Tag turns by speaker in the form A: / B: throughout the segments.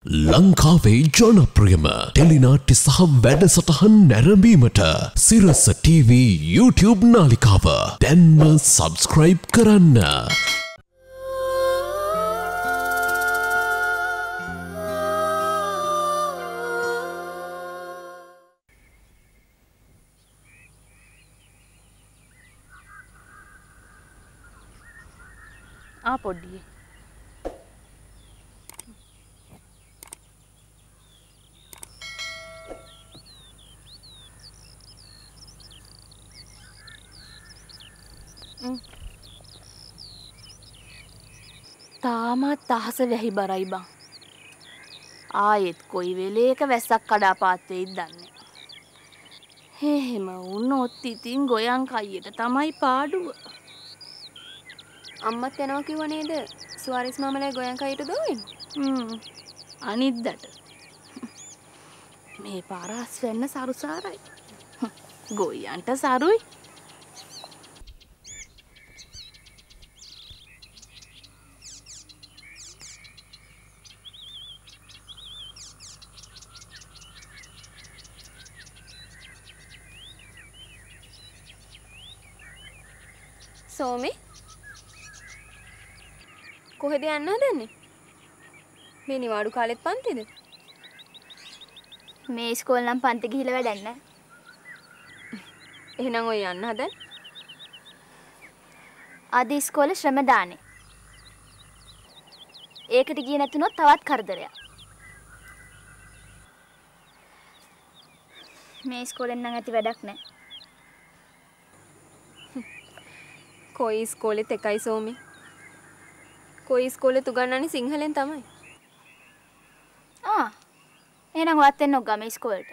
A: ලංකාවේ ජනප්‍රියම ටෙලිනාට්‍ය සහ වැඩසටහන් නැරඹීමට සිරස TV YouTube නාලිකාව දැන්ම සබ්ස්ක්‍රයිබ් කරන්න.
B: පොඩ්ඩියේ තාමත් අහස වැහි බරයි බං. ආයෙත් කොයි වෙලේක වැස්සක් කඩාපාත් වෙයිද දන්නේ. එහෙම වුණොත් ඉතින් ගොයන් කයියට තමයි පාඩුව.
C: අම්මත් යනවා කිව්ව නේද? සුවාරිස් මාමලේ ගොයන් කයියට දෝවෙන්නේ.
B: අනිද්දට. මේ පාර අස්වැන්න සරුසාරයි. ගොයන්ට සරුයි.
C: සෝමි කොහෙද යන්න හදන්නේ? මේ නිවාඩු කාලෙත් පන්තිද?
D: මේ ඉස්කෝල නම් පන්ති ගිහිල්ලා වැඩක් නැහැ.
C: එහෙනම් ඔය යන්න හදන්නේ?
D: අද ඉස්කෝලේ ශ්‍රම දානේ. ඒකට ගියේ නැතුනොත් තවත් කරදරයක්. මේ ඉස්කෝලෙන් නම් ඇති වැඩක් නැහැ.
C: කොයි ඉස්කෝලෙත් එකයි සෝමි. කොයි ඉස්කෝලෙත් උගන්වන්නේ සිංහලෙන් තමයි.
D: එහෙනම් ඔයත් එන්න ඔග මේ ඉස්කෝලේට.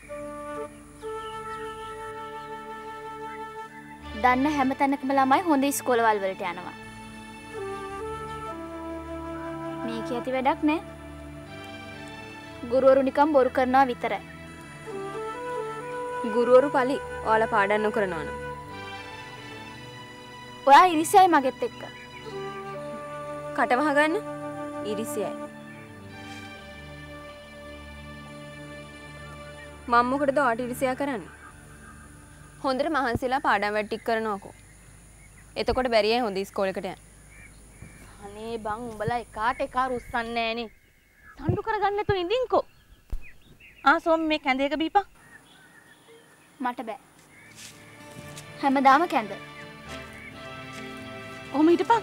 D: දන්න හැම තැනකම ළමයි හොඳ ඉස්කෝලවල් වලට යනවා. මේක ඇති වැඩක් නෑ. ගුරුවරු නිකන් බොරු කරනවා විතරයි.
C: ගුරුවරු පලි ඔයාලා පාඩම් නොකරනවා නම්.
D: ඔයා ඉරිසියයි මගෙත් එක්ක.
C: කට වහගන්න ඉරිසියයි. මම මොකටද ඔයාට ඉරිසියා කරන්නේ? හොඳට මහන්සිලා පාඩම් වැඩ ටික කරනවාකෝ. එතකොට බැරියයි හොඳ ඉස්කෝලේකට යන්න.
B: අනේ බං උඹලා එකාට එක රුස්සන්නේ නෑනේ. තණ්ඩු කරගන්න නැතුව ඉඳින්කෝ. සෝම මේ කැඳේක බීපන්.
D: මට බෑ. හැමදාම කැඳ.
B: ඔහොම හිටපන්.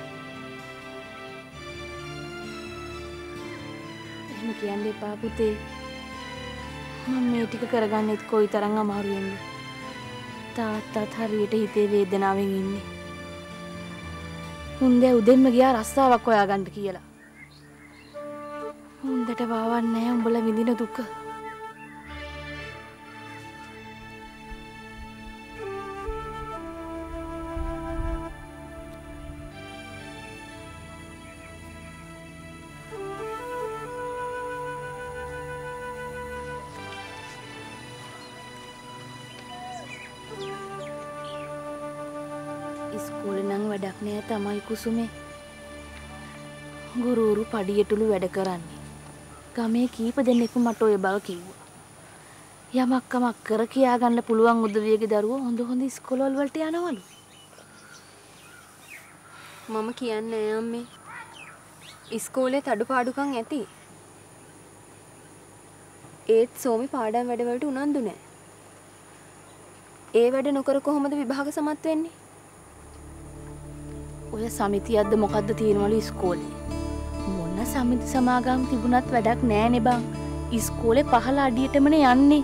B: එහෙම කියන්න එපා පුතේ. මම මේ ටික කරගන්නෙත් කොයිතරම් අමාරුවෙන්ද. තාත්තත් හරියට හිතේ වේදනාවෙන් ඉන්නේ. හුන්දේ උදෙන්ම ගියා රස්සාවක් හොයාගන්න කියලා. හුන්දට වාවන්නේ නැහැ උඹලා විඳින දුක. ඉස්කෝලේ නම් වැඩක් නෑ තමයි කුසුමේ. ගුරුවරු පඩියටලු වැඩ කරන්නේ. ගමේ කීප දෙනෙක්ම මට ඔය බව කිව්වා. යමක් කමක් කර කියා ගන්න පුළුවන් උදවියගේ දරුවෝ හොඳ හොඳ ඉස්කෝලවල වලට යනවලු.
C: මම කියන්නේ අම්මේ. ඉස්කෝලේ අඩුපාඩුකම් ඇති. ඒත් සෝමි පාඩම් වැඩවලට උනන්දු නෑ. ඒ වැඩ නොකර කොහොමද විභාග සමත් වෙන්නේ?
B: ඔය සමිතියක්ද මොකද්ද තියෙනවලු ඉස්කෝලේ. මොන සමිති සමාගම් තිබුණත් වැඩක් නෑනේ බං. ඉස්කෝලේ පහළ අඩියටමනේ යන්නේ.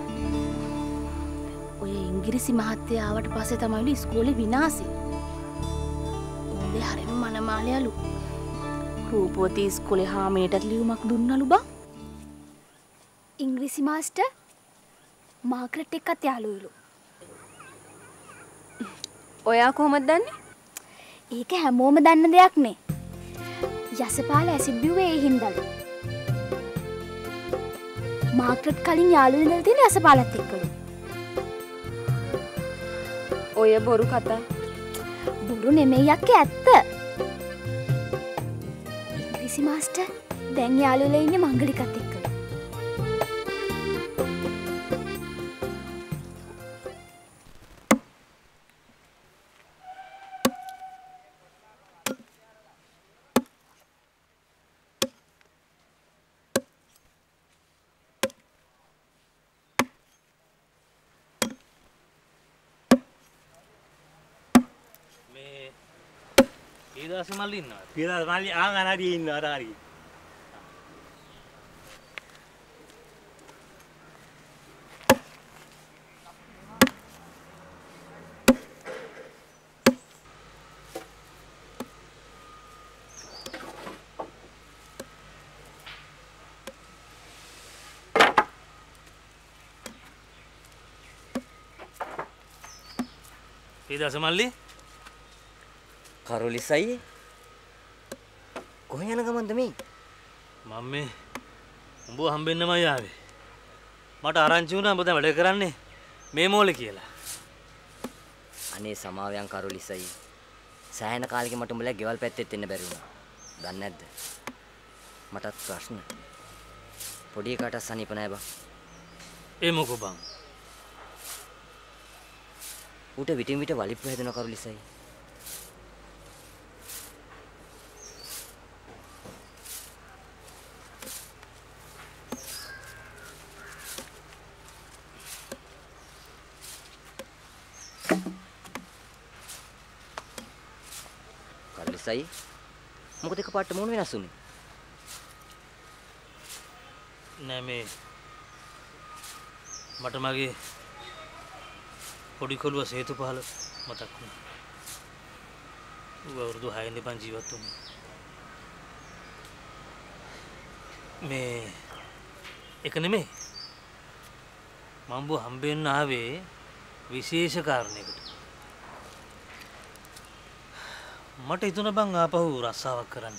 B: ඔය ඉංග්‍රීසි මහත්තයා ආවට පස්සේ තමයිලු ඉස්කෝලේ විනාශේ. උන්දේ හරිම මනමාලයලු. රූපවතී ඉස්කෝලේ හාමිනේටත් ලියුමක් දුන්නලු බං.
D: ඉංග්‍රීසි මාස්ටර් මාග්‍රට් එක්කත් යාළුවලු.
C: ඔයා කොහොමද දන්නේ?
D: ඒක හැමෝම දන්න දෙයක් නේ. යසපාල ඇසිඩ් බිව්වේ ඒ හින්දාලු. මාග්‍රට් කලින් යාළුවෙ ඉඳලා තියෙන යසපාලත් එක්කලු.
C: ඔය බොරු කතා.
D: බොරු නෙමෙයි යක්කේ ඇත්ත. ඉංග්‍රීසි මාස්ටර් දැන් යාළුවලා ඉන්නේ මංගලිකත් එක්ක.
E: ඊදාස මල්ලි ඉන්නවා.
F: ඊදාස මල්ලි අනාරියේ ඉන්නවා අනාරියේ.
E: ඊදාස මල්ලි
G: කරුලිසයි කොහෙ යන ගමන්ද මේ?
E: මම මේ උඹව හම්බෙන්නමයි ආවේ. මට ආරංචි වුණා උඹ දැන් වැඩ කරන්නේ මේ මෝලේ කියලා.
G: අනේ සමාවයන් කරුලිසයි. සෑහෙන කාලෙක මට උඹලා ගෙවල් පැත්තෙත් එන්න බැරි වුණා. දන්නේ නැද්ද? මටත් ප්‍රශ්න. පොඩි එකාට සනීප නැහැ බං.
E: ඒ මොකෝ බං?
G: ඌට විටින් විට වලිප්පු හැදෙන කරුලිසයි. කරුලිසයි මොකද එකපාරට මොන වෙනස් වුනේ?
E: නෑ මේ මට මගේ පොඩි කොළුව සේතු පහල මතක් වුණා. ඌ අවුරුදු 6 ඉඳන් ජීවත් වුණා. මේ එක නෙමෙයි මම බෝ හම්බෙන්න ආවේ විශේෂ කාරණයකට. මට හිතුණා බං ආපහු රස්සාවක් කරන්න.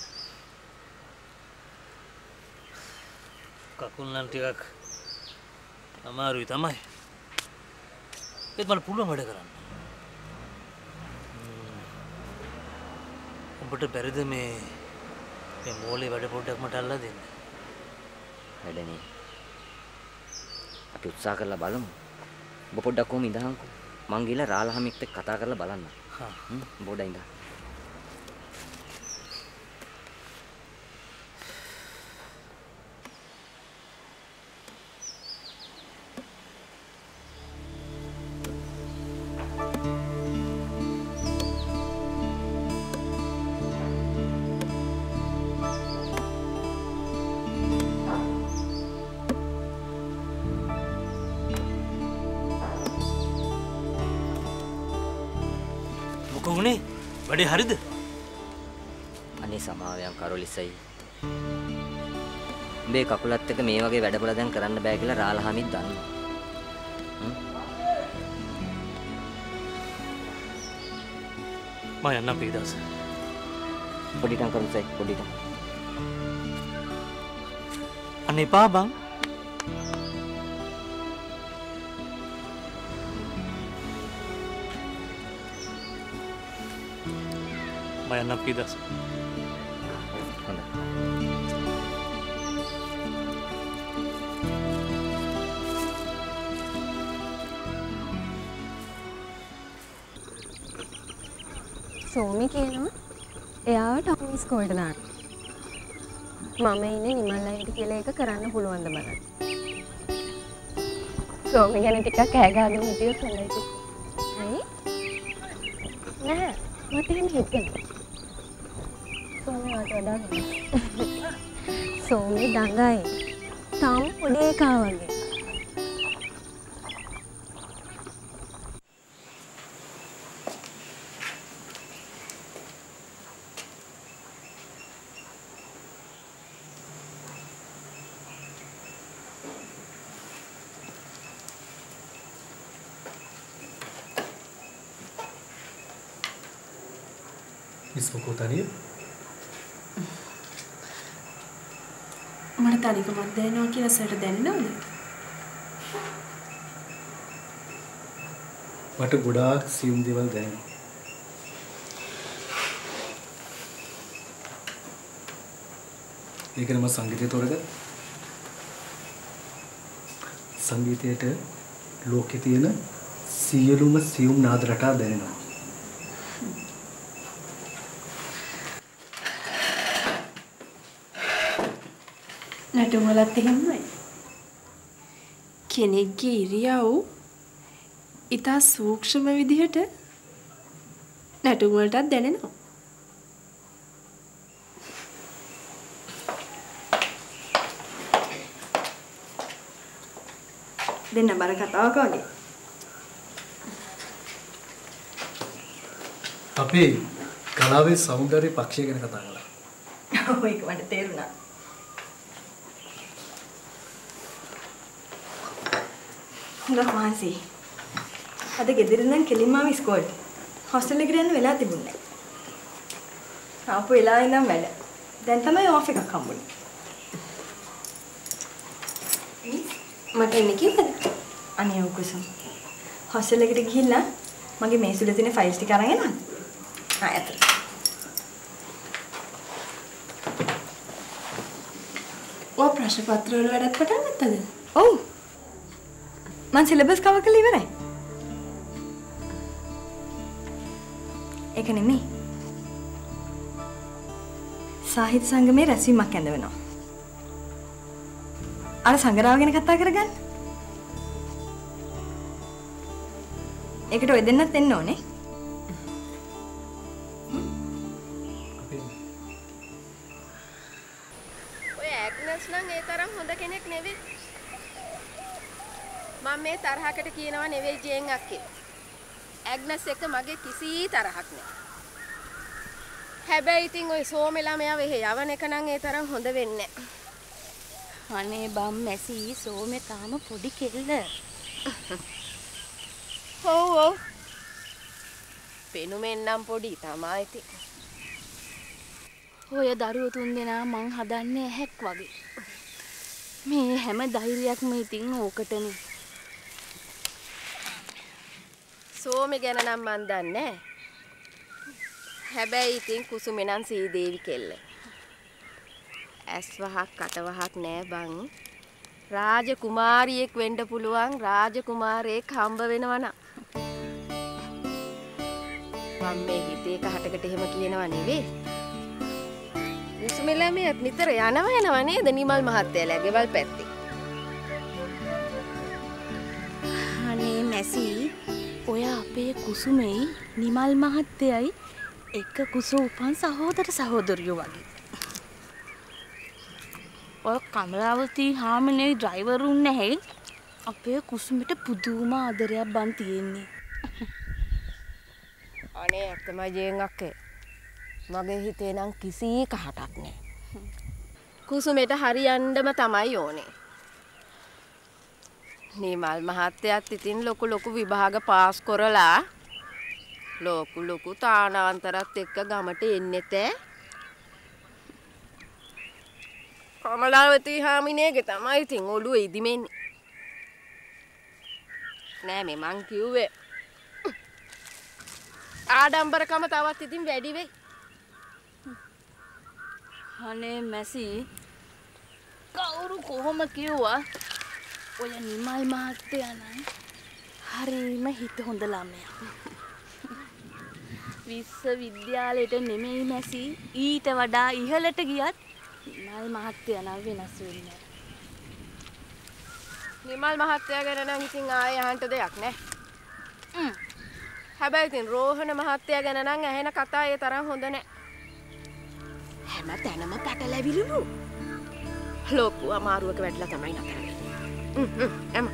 E: කකුල් නම් ටිකක් අමාරුයි තමයි. ඒත් මට පුළුවන් වැඩ කරන්න. උඹට බැරිද මේ මෝලේ වැඩ පොඩ්ඩක් මට අල්ලා දෙන්න?
G: වැඩනේ. අපි උත්සාහ කරලා බලමු. ඔබ පොඩ්ඩක් කොහොම ඉඳහන්කෝ. මං ගිහලා රාලහාමිත් එක්ක කතා කරලා බලන්න.
E: හා
G: බොඩ ඉඳන්.
E: කොහොනේ වැඩේ හරිද?
G: අනේ සමාවයන් කරුලිසයි. උඹේ කකුලත් එක්ක මේ වගේ වැඩවල දැන් කරන්න බෑ කියලා රාලහාමිත් දන්නවා.
E: මම යන්නම් පීදාස.
G: පොඩිටන් කරුලිසයි පොඩිටන්.
E: අනේ පා බං. මම යන්නම් පීදාස.
G: හොඳයි.
C: සෝමි කියනවා එයාව ටවුන් ස්කෝල්ට දාන්න. මම ඉන්නේ නිමල්ලයිට කියලා එක කරන්න පුළුවන්ද බලන්න. සෝමි ගැන ටිකක් කෑගහගෙන හිටියොත් හොඳයි. ඇයි? නෑ මට එහෙම හිතෙනවා. සෝමි වට වඩා සෝමි දඟයි. තාම පොඩි එකා වගේ.
H: ඉස්මකෝ තනිය?
I: මට තනිකමක් දැනෙනවා කියලා සර්ට දැනෙනවද?
H: මට ගොඩාක් සියුම් දේවල් දැනෙනවා. ඒක නම සංගීතය තෝරගත්තා. සංගීතයට ලෝකේ තියෙන සියලුම සියුම් නාද රටා දැනෙනවා.
I: නැටුම් වලත් එහෙමයි. කෙනෙක්ගේ ඉරියව් ඉතා සූක්ෂම විදිහට නැටුම් වලටත් දැනෙනවා. දෙන්න බර කතාවක වගේ.
H: අපේ කලාවේ සෞන්දර්ය පක්ෂය ගැන කතා කළා.
I: ඔව් ඒක මට තේරුණා. හුඟක් මහන්සි. අද ගෙදර ඉඳන් කෙලින්ම ආව ඉස්කෝලේට. හොස්ටල් එකට යන්න වෙලා තිබුණේ නැහැ. ආපු වෙලාවෙ ඉඳන් වැඩ. දැන් තමයි ඔෆ් එකක් හම්බුනේ. මට එන්නේ කිව්වද? අනේ උකුසම්. හොස්ටල් එකට ගිහිල්ලා මගේ මේසෙල තියෙන ෆයිල්ස් ටික අරන් එනවා. ඇත. ඔය ප්‍රශ්න පත්‍ර වල වැඩක් පටන් ගත්තද? ඔව්. මං සිලබස් කවර් කරලා ඉවරයි. ඒක නෙමෙයි. සාහිත්‍ය සංගමේ රැස්වීමක් ඇඳවෙනවා. අර සංගරාව ගැන කතා කරගන්න. ඒකට ඔය දෙන්නත් එන්න ඕනේ.
C: ඔය ඇග්නස් නම් ඒ තරම් හොඳ කෙනෙක් නෙවෙයි. මම මේ තරහකට කියනවා නෙවෙයි ජේන් අක්කේ. ඇග්නස් එක්ක මගේ කිසි තරහක් නෑ. හැබැයි ඉතින් ඔය සෝමේ ළමයා වෙහෙ යවන එක නම් ඒ තරම් හොඳ වෙන්නේ නෑ.
B: අනේ බම් මැසි සෝමේ තාම පොඩි කෙල්ල.
C: ඔව්. පෙනුමෙන් නම් පොඩි තමයි ඉතින්.
B: ඔය දරුවෝ තුන්දෙනා මං හදන්නේ ඇහැක් වගේ. මේ හැම ධෛර්යයක්ම ඉතින් ඕකටනේ.
C: සෝමේ ගැන නම් මන් දන්නේ නෑ. හැබැයි ඉතින් කුසුමේ නම් සීදේවි කෙල්ල. ඇස් වහක් කට වහක් නෑ බං. රාජකුමාරියෙක් වෙන්න පුළුවන් රාජකුමාරයෙක් හම්බ වෙනවනම්. මම මේ හිතේ කහටකට එහෙම කියනවා නෙවෙයි. කුසුමේ ළමයාත් නිතර යනවා නේද නිමල් මහත්තයාලා ගෙවල් පැත්තේ.
B: අනේ මැසි ඔය අපේ කුසුමේ නිමල් මහත්තයයි එක කුසු උපන් සහෝදර සහෝදරියෝ වගේ. ඔය කමලාවති හාමිනේ ඩ්‍රයිවරුන් නැහැ. අපේ කුසුමට පුදුම ආදරයක් බන් තියෙන්නේ.
C: අනේ ඇත්තම ජේන් අක්කේ. මගේ හිතේ නම් කිසි කහටක් නෑ. කුසුමේට හරියන්නම තමයි ඕනේ. නිමල් මහත්තයාත් ඉතින් ලොකු විභාග පාස් කරලා ලොකු තානාන්තරත් එක්ක ගමට එන්නෙත් ඈ. කමලාවති හාමිනේගේ තමයි ඉතින් ඔළුව ඉදිමෙන්නේ. නෑ මේ මං කිව්වේ. ආඩම්බරකම තවත් ඉතින් වැඩි වෙයි.
B: අනේ මැසි කවුරු කොහොම කිව්වා ඔය නිමල් මහත්තයා නම් හරිම හිත හොඳ ළමයා. විශ්වවිද්‍යාලයට නෙමෙයි මැසි ඊට වඩා ඉහළට ගියත් නිමල් මහත්තයා නම් වෙනස් වෙන්නේ නැහැ.
C: නිමල් මහත්තයා ගැන නම් ඉතින් ආයෙ අහන්න දෙයක් නැහැ. හැබැයි ඉතින් රෝහණ මහත්තයා ගැන නම් ඇහෙන කතා ඒ තරම් හොඳ නැහැ. හැම තැනම පැටලැවිලුණු. ලොකු අමාරුවක වැටලා තමයි නතර වෙන්නේ.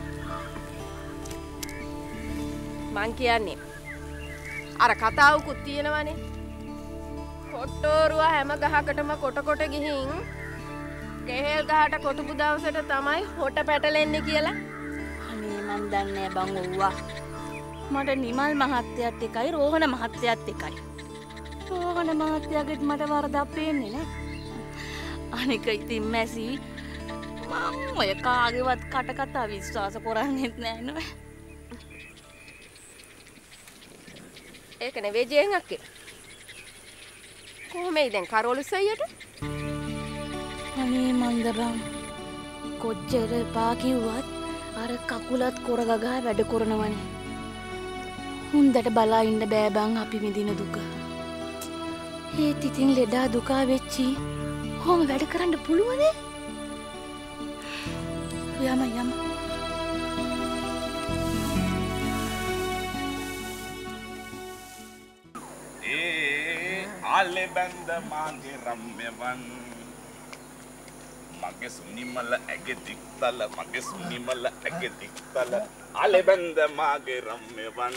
C: මං කියන්නේ අර කතාවකුත් තියෙනවනේ. කොට්ටෝරුව හැම ගහකටම කොට ගිහින් කෙහෙල් ගහට කොටපු දවසට තමයි හොට පැටලෙන්නේ කියලා.
B: අනේ මන් දන්නේ බං ඔව්වා. මට නිමල් මහත්තයත් එකයි රෝහණ මහත්තයත් එකයි. රෝහණ මහත්තයාගෙත් මට වරදක් පේන්නේ නෑ. අනික ඉතින් මැසි මම ඔය කාගේවත් කට කතා විශ්වාස කරන්නේත් නෑ නෝ.
C: ඒක නෙවෙයි ජේන් අක්කේ. කොහොමයි දැන් කරෝලු සයියට?
B: අනේ මන්ද බං කොච්චර එපා කිව්වත් අර කකුලත් කොරගගා වැඩ කරනවනේ. හුන්දට බලා ඉන්න බෑ බං අපි විඳින දුක. ඒත් ඉතින් ලෙඩා දුකා වෙච්චි කොහොම වැඩ කරන්න පුළුවද? යම
J: ආලේ බඳ මාගේ රම්‍යවන් මගේ සුනිමල ඇගේ දික්තල මගේ සුනිමල ඇගේ දික්තල ආලේ බඳ මාගේ රම්‍යවන්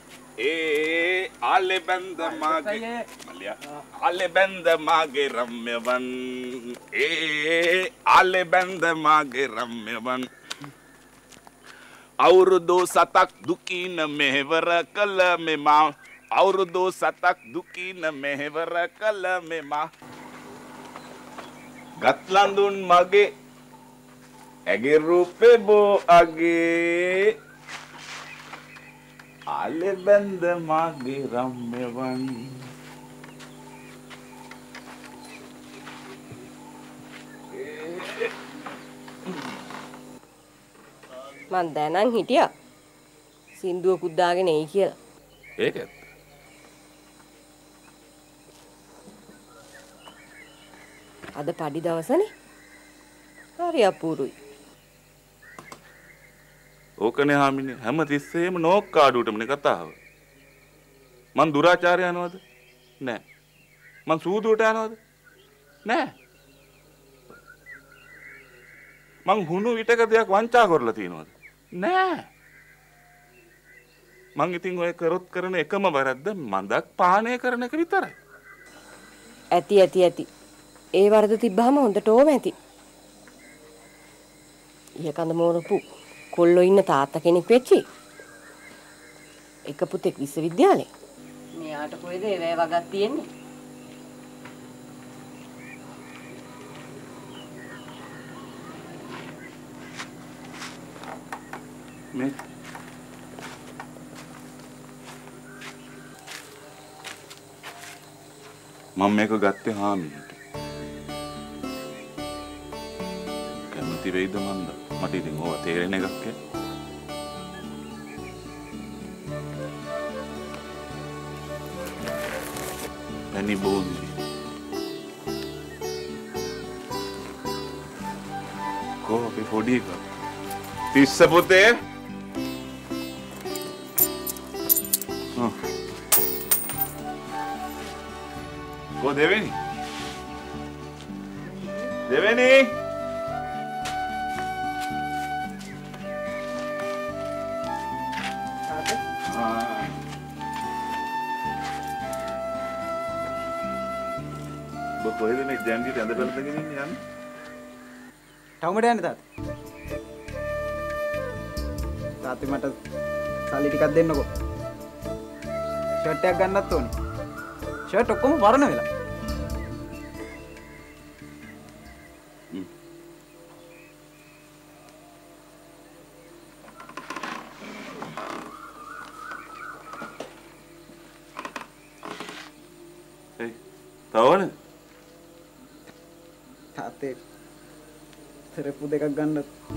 J: ආලේ බඳ මාගේ මලියා ආලේ බඳ මාගේ රම්‍යවන් ආලේ බඳ මාගේ රම්‍යවන් අවුරුදු 7ක් දුකින මෙහෙවර කළ මෙමා අවුරුදු 7ක් දුකින මෙහෙවර කළ මෙමා ගත්ලඳුන් මගේ ඇගේ රූපේ බෝ අගේ ආලේ බඳ මගේ රම්‍යවන්
C: මං දැනන් හිටියා සින්දුවකුත් දාගෙන එයි කියලා.
J: ඒකත්
C: අද පඩි දවසනේ. හරි අපූරුයි.
J: ඕකනේ හාමිනේ හැම තිස්සෙම නෝක් කාඩුවටමනේ කතාව. මං දුරාචාරය යනවද? නෑ. මං සූදුවට යනවද? නෑ. මං හුණු විටක දෙයක් වංචා කරලා තියෙනවද? නෑ. මං ඉතින් ඔය කරොත් කරන එකම වැරද්ද මන්දක් පානය කරන එක විතරයි.
C: ඇති. ඒ වරද තිබ්බහම හොඳට ඕම ඇති. ඊකඳ මෝරපු කොල්ලෝ ඉන්න තාත්තා කෙනෙක් වෙච්චි. එක පුතෙක් විශ්වවිද්‍යාලේ. මෙයාට කොහෙද ඒ වේ වගක් තියෙන්නේ?
J: මේ මම මේක ගත්තේ හාමිට. කැමති වෙයිද මන්ද? මට ඉතින් ඕවා තේරෙන එකක් ඈ. ඇනි බෝන්දි. කෝපේ පොඩි එක. තිස්ස පුතේ. को देवेनी කොහෙද මේ ජැන්ඩිට ඇඳ බලදගෙන ඉන්නේ යන්නේ?
K: ටවුමට යන්නේ තාත්තේ මට සල්ලි ටිකක් දෙන්නකෝ. ෂර්ට් එකක් ගන්නත් ඕනේ. ෂර්ට් ඔක්කොම වරණ වෙලා.
J: තවනේ
K: තාත්තේ තෙරපු දෙකක් ගන්න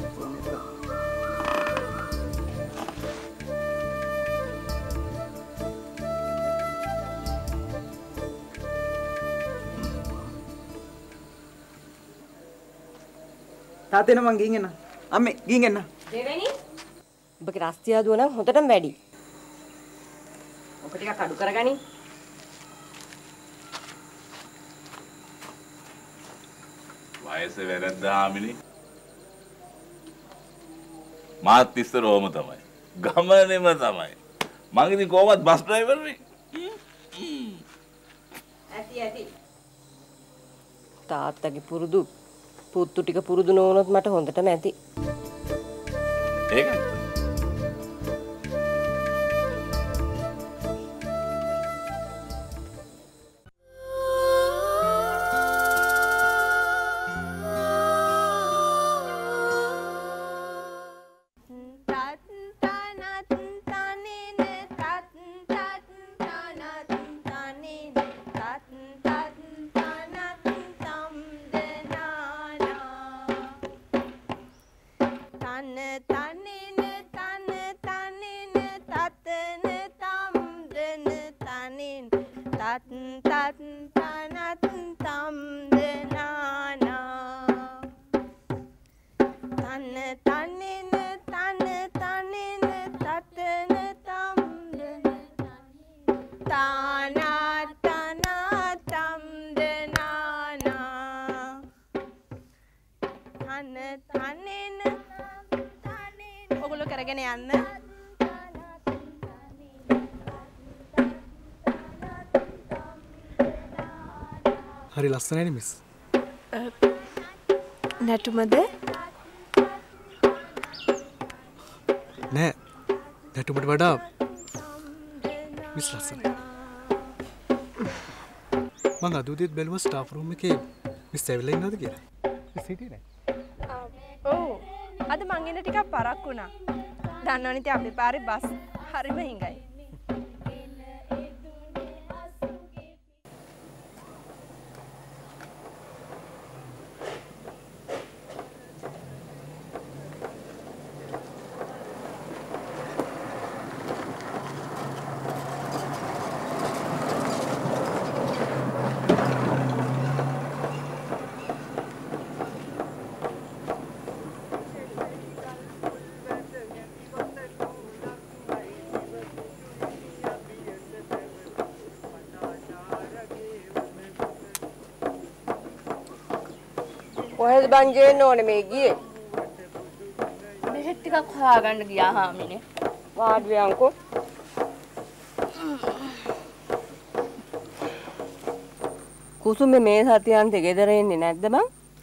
K: තාත්තේ මං ගිහින් එන්න. අම්මේ ගිහින් එන්න.
C: දෙවෙනි ඔබගේ රස්තියාදුව නම් හොඳටම වැඩි. ඔක ටිකක් අඩු කරගනි.
J: වයස වැරද්ද හාමිනේ. මාත් ඉස්සර ඕම තමයි. ගමනේම තමයි. මං ඉතින් කොහොමද බස් ඩ්‍රයිවර් නේ.
C: ඇති. තාත්තගේ පුරුදු පුත්තු ටික පුරුදු නොවුනොත් මට හොඳටම ඇති.
J: ඒක
C: තන තනින තන තනින තතන තම්දන තනින් තත් තත් තනත් තම්දනානා තන තනින තන තනින තතන තම්දන තානා තනා තම්දනානා තන තනින ඔගොල්ලෝ කරගෙන යන්න
H: හරි ලස්සනයිනේ මිස්.
C: නැටුමද?
H: නෑ. නැටුමට වඩා මිස් ලස්සනයි. මං අද උදේත් බැලුවා ස්ටාෆ් රූම් එකේ මිස් ඇවිල්ලා ඉන්නවද කියලා. මිස් හිටියේ නෑ.
C: ඔව්. අද මං එන්න ටිකක් පරක් වුණා. දන්නවනේ ඉතින් අපේ පාරේ බස් හරිම හිඟයි.
L: කොහෙද බං ගේන්න ඕනේ මේ ගියේ?
B: බෙහෙත් ටිකක් හොයාගන්න ගියා හාමිනේ.
L: වාඩි වෙන්කෝ. කුසුමේ මේ සතියන්තේ ගෙදර එන්නේ නැද්ද බං?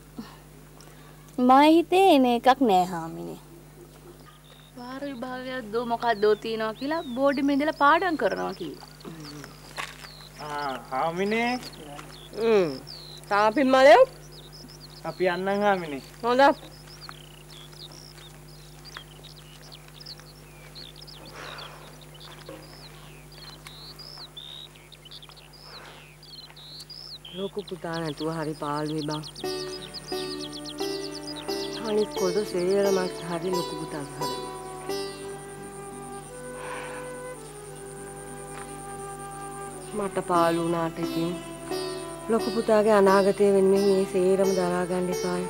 B: මම හිතේ එන එකක් නෑ හාමිනේ. වාර විභාගයක් දෝ මොකක්දෝ තියනවා කියලා බෝඩින් ඉඳලා පාඩම් කරනවා කිව්වා.
K: හාමිනේ.
L: තාපින් මලේ
K: අපි යන්නම් හාමිනේ.
L: හොඳයි. ලොකු පුතා නැතුව හරි පාළුවේ බං. අනිත් කොද සේරමත් හරි ලොකු පුතා හරි. මට පාළු වුණාට ඉතින් ලොකු පුතාගේ අනාගතය වෙනුවෙන් මේ සේරම දරා ගන්න එපායි.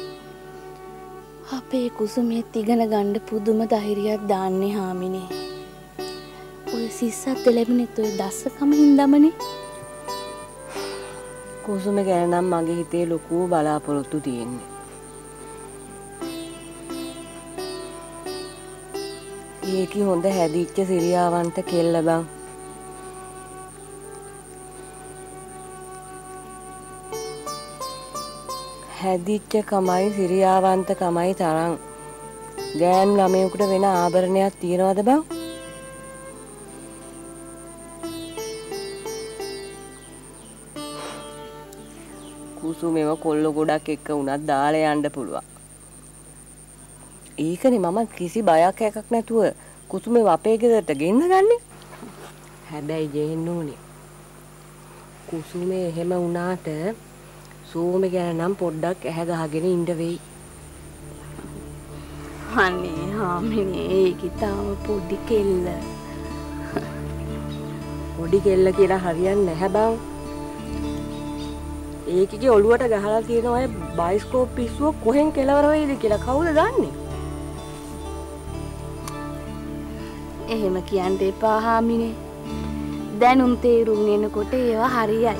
B: අපේ කුසුමෙත් ඉගෙන ගන්න පුදුම ධෛර්යයක් දාන්නේ හාමිනේ. ඔය සිස්සත් ලැබුණෙත් ඔය දස්සකම හින්දාමනේ.
L: කුසුම ගැන නම් මගේ හිතේ ලොකු බලාපොරොත්තු තියෙන්නේ. ඒකි හොඳ හැදිච්ච සිරියාවන්ත කෙල්ල බං. හැදිච්ච කමයි සිරියාවන්ත කමයි තරම් ගෑන් ළමයෙකුට වෙන ආභරණයක් තියනවද බං? කුසුමේව කොල්ල ගොඩක් එක්ක උනත් දාලා යන්න පුළුවන්. ඒකනේ මම කිසි බයක් එකක් නැතුව කුසුමේ අපේ ගෙදරට ගෙන්න ගන්නේ. හැබැයි ජෙහෙන්න ඕනේ. කුසුමේ එහෙම වුණාට සෝමේ ගැන නම් පොඩ්ඩක් ඇහැ ගහගෙන ඉන්න වෙයි.
B: අනේ හාමිනේ ඒකේ තාම පොඩි කෙල්ල.
L: පොඩි කෙල්ල කියලා හරියන්නේ නැහැ බං. ඒකගේ ඔළුවට ගහලා තියෙන ඔය බයිස්කෝප් පිස්සුව කොහෙන් කෙලවර වෙයිද කියලා කවුද දන්නේ?
B: එහෙම කියන්න එපා හාමිනේ. දැනුම් තේරුම් එනකොට ඒවා හරියයි.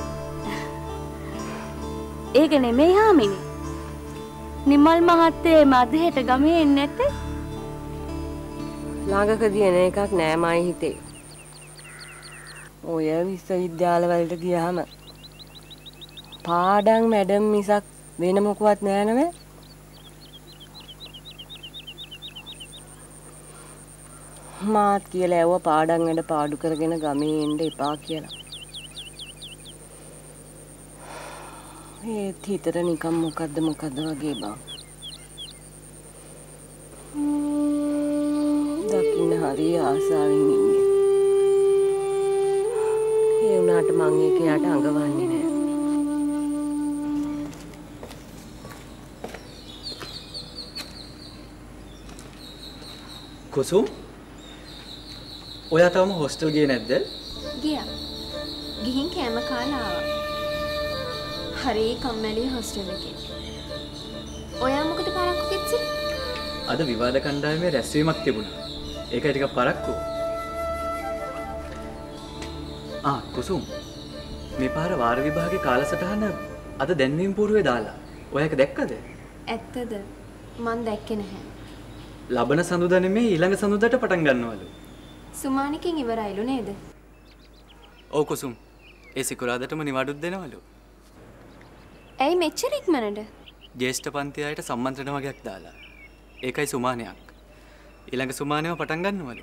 B: ඒක නෙමෙයි හාමිනේ. නිමල් මහත්තයා මැදහෙට ගමේ එන්නේ නැත්තේ?
L: ළඟකදී එන එකක් නෑ මයි හිතේ. ඔය විශ්වවිද්‍යාල වලට ගියාම පාඩම් මැඩම් මිසක් වෙන මොකවත් නෑ නේද? මාත් කියලා ඇව පාඩම් වැඩ පාඩු කරගෙන ගමේ එන්න එපා කියලා. ඒත් හිතට නිකන් මොකද්ද වගේ බං. දකින්න හරි ආසාවෙන් ඉන්නේ. ඒ වුණාට මං ඒකයට අඟවන්නේ නෑ.
H: කුසුම් ඔයා තාම හොස්ටල් ගියේ නැද්ද?
I: ගියා. ගිහින් කෑම කාලා ආවා. හරි කම්මැලි හොස්ටල් එකේ. ඔයා මොකද පරක්කු කිව්සේ?
H: අද විවාද කණ්ඩායමේ රැස්වීමක් තිබුණා. ඒකයි ටිකක් පරක්කු. කුසුම් මේ පාර වාර විභාගේ කාලසටහන අද දැන්වීම් පූර්වේ දාලා. ඔයා ඒක දැක්කද?
I: ඇත්තද? මන් දැක්කේ නැහැ.
H: ලබන සඳුදා නෙමේ ඊළඟ සඳුදාට පටන් ගන්නවලු.
I: සුමානිකෙන් ඉවරයිලු නේද?
H: ඔව් කුසුම්. ඒ සිකුරාදටම නිවාඩුත් දෙනවලු.
I: ඇයි මෙච්චර ඉක්මනට?
H: ජ්‍යෙෂ්ඨ පන්ති අයට සම්මන්ත්‍රණ වගේක් දාලා. ඒකයි සුමානයක්. ඊළඟ සුමානෙම පටන් ගන්නවලු.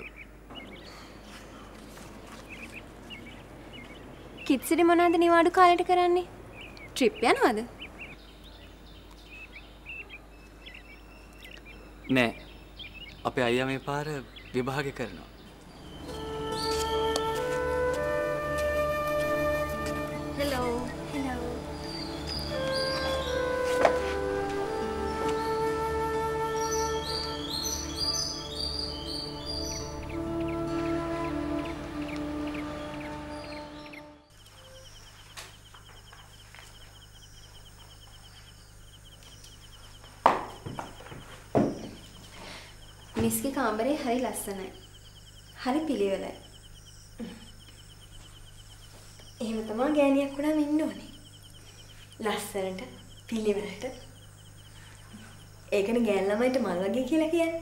I: කිත්සිරි මොනවද නිවාඩු කාලෙට කරන්නේ? ට්‍රිප් යනවද?
H: නෑ. අපේ අයියා මේ පාර විභාගේ කරනවා.
I: හෙලෝ. හෙලෝ. මිස්ගේ කාමරේ හරි ලස්සනයි. හරි පිළිවෙලයි. එහෙම තමයි ගෑණියක් උනම ඉන්න ඕනේ. ලස්සනට පිළිවෙලට. ඒකනේ ගෑන් ළමයිට මල් වගේ කියලා කියන්නේ.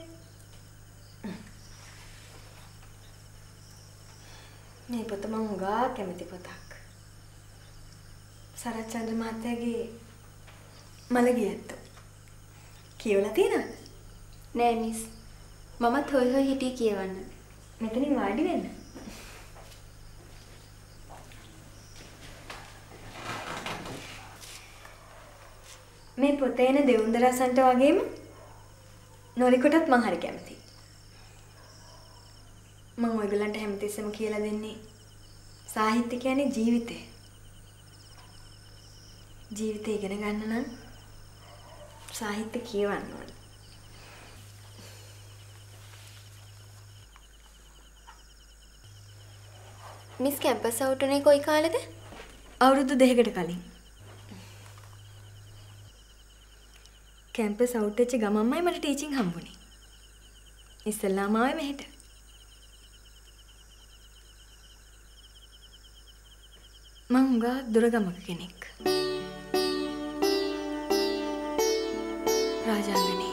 I: මේ පොත මම උගා කැමති පොතක්. සරච්චන්ද්‍ර මහත්තයාගේ මලගියත්තු. කියවලා තියෙනවද? නෑ මිස්. මමත් හොය හොය හිටියේ කියවන්න. මෙතනින් වාඩි වෙන්න. මේ පොතේ එන දෙවුන්දරසන්ට වගේම නොරිකොටත් මං හරි කැමතියි. මං ඔයගලන්ට හැමතිස්සෙම කියලා දෙන්නේ සාහිත්‍ය කියන්නේ ජීවිතේ. ජීවිතය ඉගෙන ගන්න නම් සාහිත්‍ය කියවන්න ඕනේ. මිස් කැම්පස් අවුට් උනේ කොයි කාලෙද? අවුරුදු 2කට කලින්. කැම්පස් අවුට් වෙච්ච ගමන්මයි මට ටීචින් හම්බුනේ. ඉස්සෙල්ලාම ආවේ මෙහෙට. මං උගා දුරගමක කෙනෙක්. රාජාංගනේ.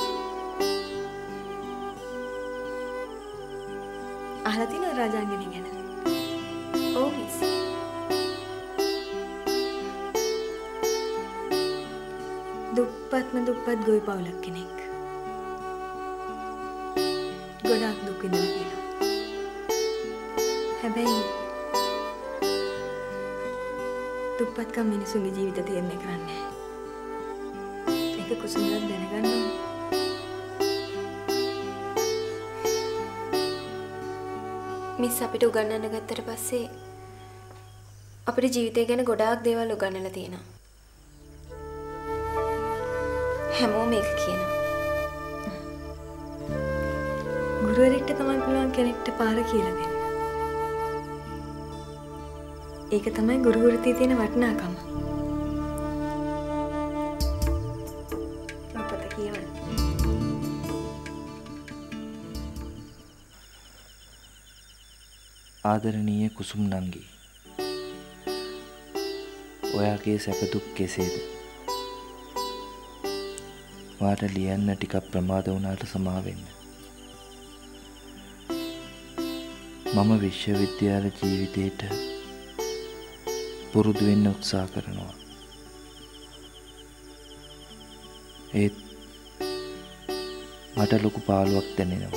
I: අහලා තියෙනවද රාජාංගනේ ගැන? ඔව් මිස්. දුප්පත්ම දුප්පත් ගොවි පවුලක් කෙනෙක්. ගොඩාක් දුක් විඳලා තියෙනවා. හැබැයි දුප්පත්කම් මිනිසුන්ගේ ජීවිත තීරණය කරන්නේ නැහැ. ඒක කුසුමවත් දැනගන්න ඕනේ. මිස් අපිට උගන්වන්න ගත්තට පස්සේ අපේ ජීවිතය ගැන ගොඩාක් දේවල් උගන්වලා තියෙනවා. හැමෝම ඒක කියනවා. ගුරුවරයෙක්ට තමයි පුළුවන් කෙනෙක්ට පාර කියලා දෙන්න. ඒක තමයි ගුරු වෘත්තියේ තියෙන වටිනාකම. අපත කියවන්න.
M: ආදරණීය කුසුම් නංගි, ඔයාගේ සැප දුක් කෙසේද? වාට ලියන්න ටිකක් ප්‍රමාද වුණාට සමා වෙන්න. මම විශ්වවිද්‍යාල ජීවිතේට පුරුදු වෙන්න උත්සාහ කරනවා. ඒත් මට ලොකු පාළුවක් දැනෙනවා.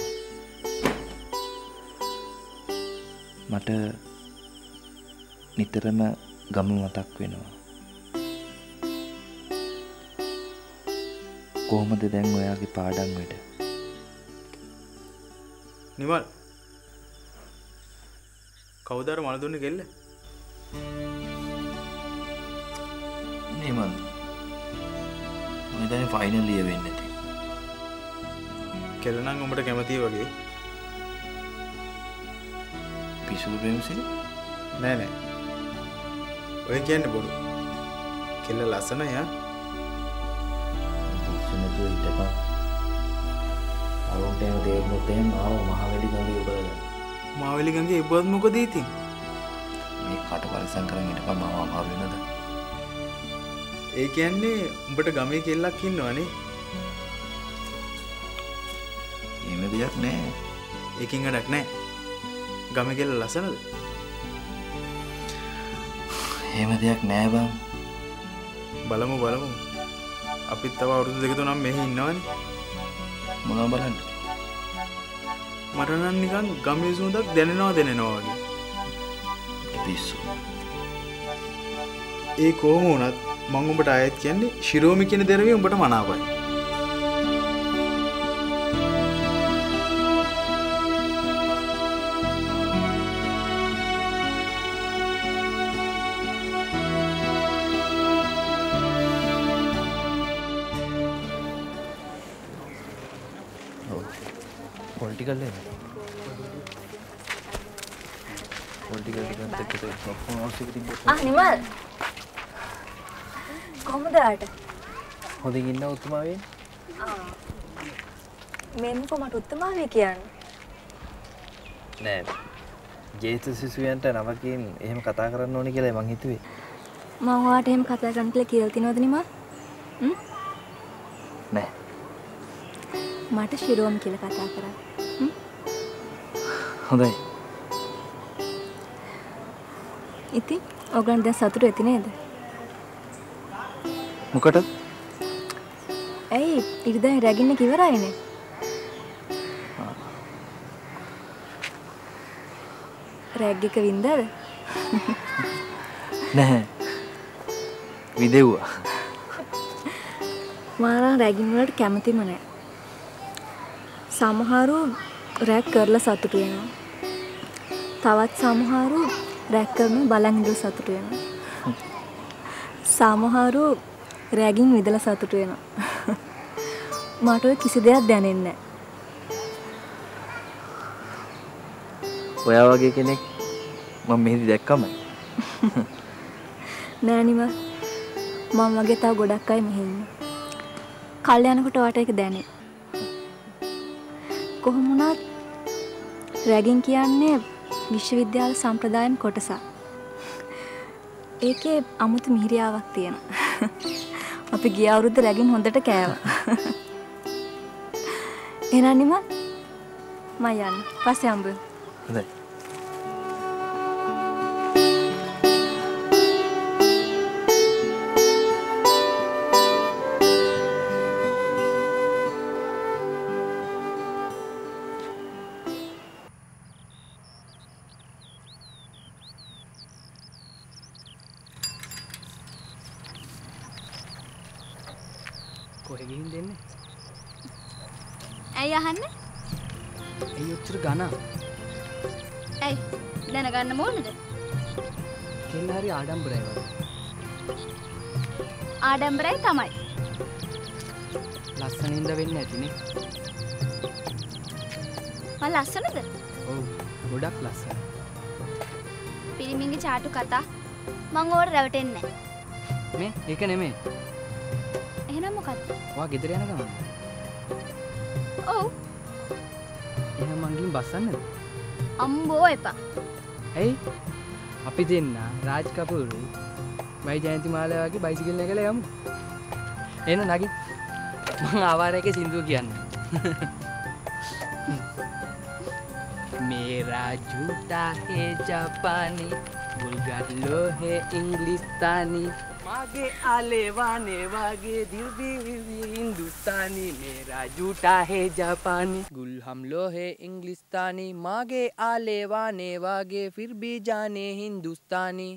M: මට නිතරම ගම මතක් වෙනවා. කොහොමද දැන් ඔයාගේ පාඩම් වැඩ?
N: නිමල් කවුද අර මල දුන්නේ කෙල්ල?
M: නිමල් මම දැන් ෆයිනල් ඉයර් වෙන්න ඇති.
N: කෙල්ල නම් උඹට කැමතියි වගේ.
M: පිසු ප්‍රේමසිරි?
N: නෑ නෑ. ඔය කියන්නේ බොරු. කෙල්ල ලස්සනයි යා.
M: සුනතු හිටපන්. අවුන්ට එන දෙයක් එහෙම ආව මහවැලි ගඟේ උබලලා.
N: මහවැලි ගඟේ ඉබ්බත් මොකද ඉතින්?
M: මේ කට පරිසම් කරන් හිටපන් මාව අමාරු වෙනද?
N: ඒ කියන්නේ උඹට ගමේ කෙල්ලක් ඉන්නවනේ.
M: එහෙම දෙයක් නෑ.
N: ඒකින් වැඩක් නෑ. ගමේ කෙල්ල ලස්සනද?
M: එහෙම දෙයක් නෑ බං.
N: බලමු බලමු. අපිත් තව අවුරුදු දෙක තුනක් මෙහි ඉන්නවනේ.
M: මොනවා බලන්න?
N: මට නම් නිකන් ගමේ සුවඳක් දැනෙනවා වගේ.
M: පිස්සු.
N: ඒ කොහොම වුණත් මම උඹට ආයෙත් කියන්නේ ශිරෝමි කියන දරවේ උඹට මනාපයි.
M: පොලිටිකල් නේද? පොලිටිකල් එකත් එක්ක ඔක්කොම අවශ්‍ය තිබ්බා.
D: නිමල්. කොහොමද ආට?
M: හොඳින් ඉන්න උතුමාවේ.
D: මෙන්නකො මට උත්තමාවේ කියන්නේ.
M: නෑ. ජේත සිසුයන්ට නවකින් එහෙම කතා කරන්න ඕනේ කියලා මං හිතුවේ.
D: මම ඔයාට එහෙම කතා කරන්න කියලා තියනවද නිමල්?
M: නෑ.
D: මට ශිරෝම් කියලා කතා කරා.
M: හොඳයි.
D: ඉතින් ඔයගොල්ලෝ දැන් සතුටු වෙති නේද?
M: මොකටද?
D: ඇයි ඉරිදා රැගින්න කිවරයිනේ. රැග් එක වින්දද?
M: නැහැ. විදෙව්වා.
D: මාරා රැගින් වලට කැමතිම නැහැ. සමහරු රැග් කරලා සතුටු වෙනවා. තවත් සමහරු රැග් කරන බලන් ඉඳලා සතුටු වෙනවා. සමහරු රැගින් විදලා සතුටු වෙනවා. මට ඔය කිසි දෙයක් දැනෙන්නේ නැහැ.
M: ඔයා වගේ කෙනෙක් මම මෙහෙදි දැක්කම
D: නෑ නිම. මම වගේ තව ගොඩක් අය මෙහෙ ඉන්නවා. කල් යනකොට ඔයාට ඒක දැනේ. කොහොම වුණත් රැගින් කියන්නේ විශ්වවිද්‍යාල සම්ප්‍රදායම් කොටසක්. ඒකේ අමුතු මිහිරියාවක් තියෙනවා. අපි ගිය අවුරුද්ද රැගින් හොඳට කෑවා. එහෙනම් නිම මම යන්න. පස්සේ හම්බ වෙමු.
M: හොඳයි.
O: කොහෙ ගිහින් දෙන්නේ?
D: ඇයි අහන්නේ?
O: ඇයි ඔච්චර ගණන්?
D: ඇයි දැනගන්න ඕනද?
O: කෙල්ල හරි ආඩම්බරයි වගේ.
D: ආඩම්බරයි තමයි.
O: ලස්සනින්ද වෙන්නේ නැතිනේ.
D: මම ලස්සනද?
O: ඔව් ගොඩක් ලස්සනයි.
D: පිරිමින්ගේ චාටු කතා මං ඕවට රැවටෙන්නේ නැහැ.
O: මේ ඒක නෙමෙයි.
D: එහෙනම් මොකද්ද?
O: ඔයා ගෙදර යන ගමන.
D: ඔව්.
O: එහෙනම් මං ගිහින් බස්සන්නද?
D: අම්බෝ එපා.
O: ඇයි? අපි දෙන්න රාජ් කපූරුයි මයි ජයන්ති මාලා වගේ බයිසිකල් එකල යමු. එන්න නගින්. මං ආවාරයේ සින්දුව කියන්නේ. मेरा झूठा है जापानी बुलगालो है इंग्लिस्तानी मागे आले वाने वागे दिल भी हिंदुस्तानी मेरा झूठा है जापानी गुल हम लो है इंग्लिस्तानी मागे आले वाने वागे फिर भी जाने हिंदुस्तानी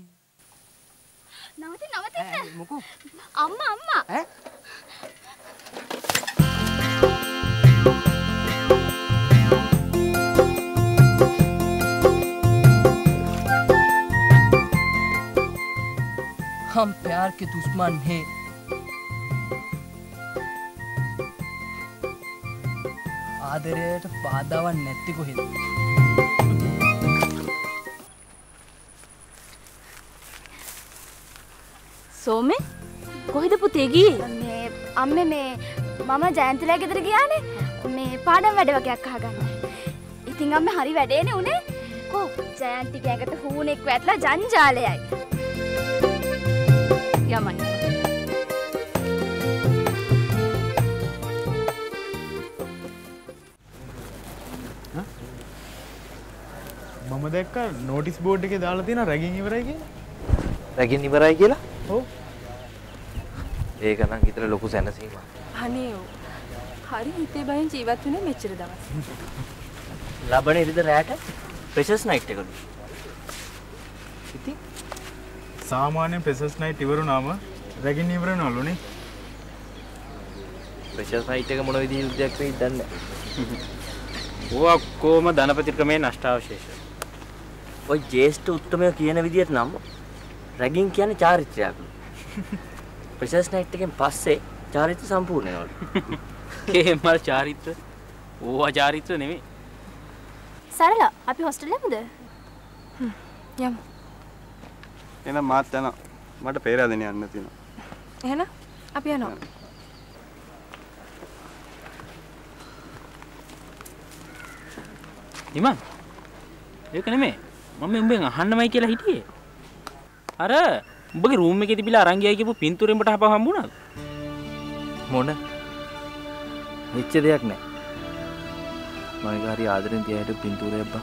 D: නවතින්න
O: මොකෝ
D: අම්මා
O: ඈ हम प्यार के दुश्मन हैं ආදරයට බාධාවක් නැති කොහෙද?
B: සෝමේ කොහෙද පුතේ ගියේ?
P: මේ අම්මේ මේ මම ජයන්තිලා ගෙදර ගියානේ. මේ පාඩම් වැඩ වගේක් අහගන්න. ඉතින් අම්මේ හරි වැඩේනේ උනේ. කො ජයන්ති ගෑකට හූනෙක් වැටලා ජංජාලයයි.
B: යමයි.
N: මම දැක්ක නෝටිස් බෝඩ් එකේ දාලා තියෙන රැගින් ඉවරයි කියලා.
M: රැගින් ඉවරයි කියලා?
N: ඔව්.
M: ඒක නම් හිතට ලොකු සැනසීමක්.
I: අනේ ඔව්. හරි හිතේ බයෙන් ජීවත් වෙන්නේ මෙච්චර දවස්.
G: ලබන ඉරිද රැට ප්‍රෙෂර්ස් නයිට් එකලු.
N: ඉතින් සාමාන්‍යයෙන් ප්‍රෙෂර්ස් නයිට් ඉවර වුණාම රැගින් ඉවර වෙනවලුනේ.
M: ප්‍රෙෂර්ස් නයිට් එක මොන විදිහේ යුද්ධයක් වෙයිද දන්නේ නැහැ.
E: ඕවා කොහොම ධනපති ක්‍රමේ නෂ්ටාවශේෂ.
G: ඔය ජේෂ්ඨ උත්තමය කියන විදිහට නම් රැගින් කියන්නේ චාරිත්‍රයක්. ප්‍රෙෂර්ස් නයිට් එකෙන් පස්සේ චාරිත්‍ර සම්පූර්ණ වෙනවලු.
E: කේමල් චාරිත්‍ර. ඕවා චාරිත්‍ර නෙමෙයි.
P: සරල අපි හොස්ටල් යමුද?
I: යමු.
Q: එහෙනම් මාත් යනවා. මට පේරාදෙන යන්න තියෙනවා.
I: එහෙනම් අපි යනවා.
E: නිමන්. ඒක නෙමෙයි. මම උඹෙන් අහන්නමයි කියලා හිටියේ. අර උඹගේ රූම් එකේ තිබිලා අරන් ගියයි කියපු පින්තූරෙන් මට හප හම්බුණාද?
M: මොන? වෙච්ච දෙයක් නැහැ. මම ඒක හරි ආදරෙන් තියාගෙන පින්තූරයක් බං.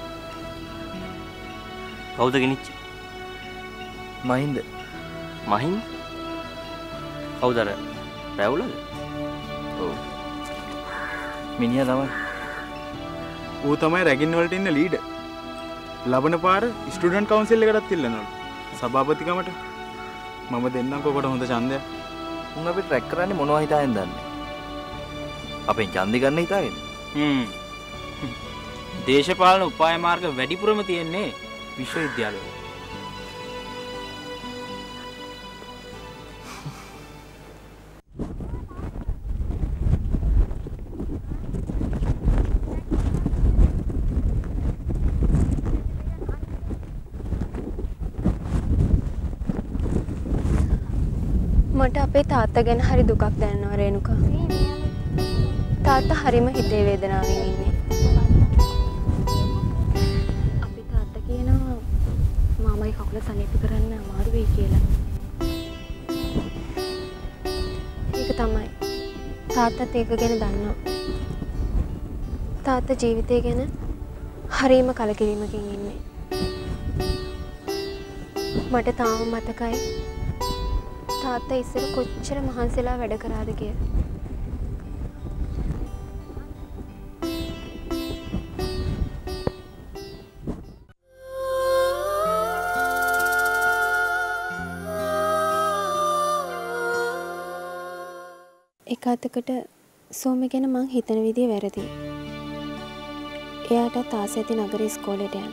G: කවුද ගෙනිච්ච?
M: මහින්ද.
G: මහින්ද? කවුද අර? රැවුලද?
M: ඔව්. මිනිහා තමයි.
N: ඌ තමයි රැගින් වලට ඉන්න ලීඩර්. ලබන පාර ස්ටුඩන්ට් කවුන්සිල් එකටත් ඉල්ලනවලු. සභාපතිකමට. මම දෙන්නම් කොකට හොඳ ඡන්දයක්.
M: උන් අපි ට්‍රැක් කරන්නේ මොනවා හිතාගෙන දන්නේ. අපෙන් ඡන්දි ගන්න හිතාගෙන.
E: දේශපාලන උපාය මාර්ග වැඩිපුරම තියෙන්නේ විශ්වවිද්‍යාලවල.
D: මට අපේ තාත්තා ගැන හරි දුකක් දැනෙනවා රේණුකා. තාත්තා හරිම හිතේ වේදනාවෙන් ඉන්නේ. අපේ තාත්තා කියනවා මාමයි කකුල සනීප කරන්න අමාරු වෙයි කියලා. ඒක තමයි. තාත්තත් ඒක ගැන දන්නවා. තාත්තා ජීවිතය ගැන හරිම කලකිරීමකින් ඉන්නේ. මට තාම මතකයි තාත්තා ඉස්සර කොච්චර මහන්සිලා වැඩ කරාද කියලා. එක අතකට සෝම ගැන මං හිතන විදිය වැරදි. එයාටත් ආස ඇති නගර ඉස්කෝලේට යන්න.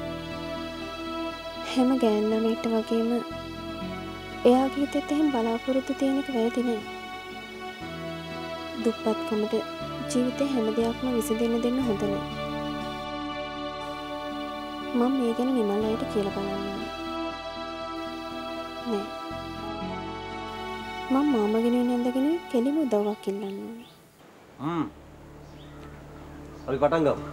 D: හැම ගෑන් ළමයිට වගේම එයාගේ හිතෙත් එහෙම බලාපොරොත්තු තියෙන එක වැරදි නෑ. දුප්පත්කමට ජීවිතේ හැම දෙයක්ම විසඳෙන්න දෙන්න හොඳ නෑ. මම මේ ගැන නිමල් අයට කියලා බලන්න නෑ. මම මාමගෙන නැන්දගෙන කෙලිම උදව්වක් ඉල්ලන්න ඕනේ.
R: අපි පටන් ගමු.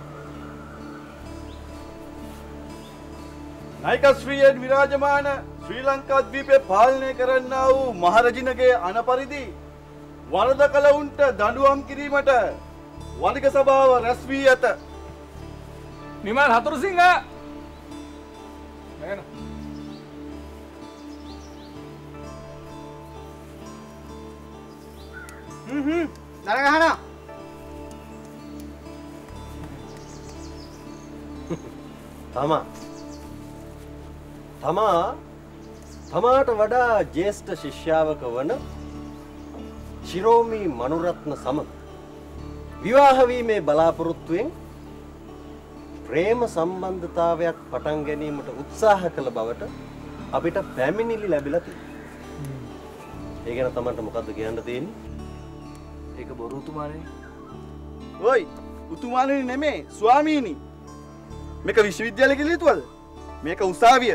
Q: නායක ශ්‍රීයෙන් විරාජමාන ශ්‍රී ලංකා ද්වීපේ පාලනය කරන්නා වූ මහරජිනගේ අනපරිදි වරද කළවුන්ට දඬුවම් කිරීමට වලිග සභාව රැස් වී ඇත.
O: නිමල් හතුරුසිංහ නේන
K: නරගහනා
R: තමාට වඩා ජ්‍යෙෂ්ඨ ශිෂ්‍යාවක වන ශිරෝමි මනුරත්න සමග විවාහ වීමේ බලාපොරොත්තුවෙන් ප්‍රේම සම්බන්ධතාවයක් පටන් ගැනීමට උත්සාහ කළ බවට අපිට පැමිණිලි ලැබිලා තියෙනවා. ඒ ගැන තමන්ට මොකද්ද කියන්න තියෙන්නේ?
M: ඒක බොරු තුමානේ.
Q: ඔයි උතුමාණනි නෙමේ ස්වාමීනි. මේක විශ්වවිද්‍යාලය කියලා හිතුවද? මේක උසාවිය.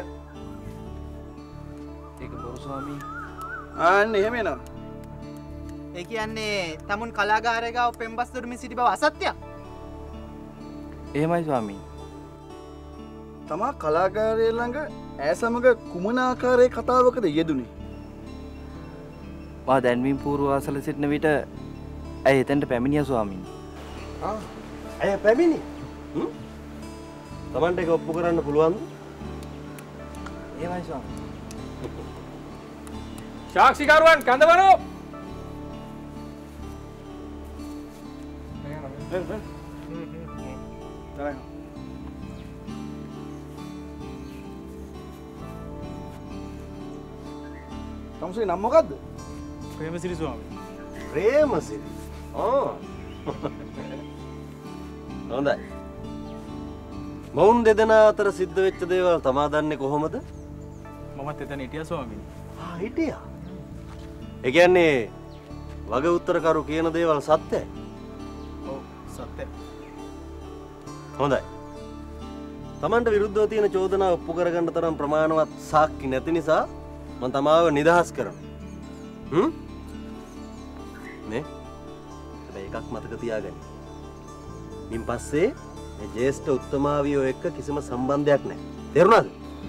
M: ඒක බොරු ස්වාමී.
Q: ආන්න එහෙම එනවා.
K: ඒ කියන්නේ තමුන් කලාගාරය ගාව පෙම්බස් දොඩමින් සිටි බව අසත්‍යයක්.
M: එහෙමයි ස්වාමී.
Q: තමා කලාගාරය ළඟ ඈ සමග කුමන ආකාරයේ කතාවකද යෙදුනේ?
M: මා දැන්වීම් පූර්ව ආසල සිටින විට ඇය එතෙන්ට පැමිණියා ස්වාමීනි.
R: ඇය පැමිණි? තමන්ට ඒක ඔප්පු කරන්න පුළුවන්ද?
M: එහෙමයි ස්වාමී.
E: සාක්ෂිකරුවන් කඳවනු.
Q: තමුසේ නම මොකද්ද?
N: ප්‍රේමසිරි ස්වාමී.
R: ප්‍රේමසිරි. හොඳයි. මොවුන් දෙදෙනා අතර සිද්ධ වෙච්ච දේවල් තමා දන්නේ කොහොමද?
N: මමත් එතන හිටියා ස්වාමීනි.
R: හිටියා. ඒ කියන්නේ වගේ උත්තරකරු කියන දේවල් සත්‍යයි.
N: ඔව් සත්‍යයි.
R: හොඳයි. තමන්ට විරුද්ධව තියෙන චෝදනා ඔප්පු කරගන්න තරම් ප්‍රමාණවත් සාක්ෂි නැති නිසා මම තමාව නිදහස් කරනවා. නේ? හැබැයි එකක් මතක තියාගන්න. මින් පස්සේ මේ ජේෂ්ඨ උත්තමාවියෝ එක්ක කිසිම සම්බන්ධයක් නැහැ. තේරුණාද?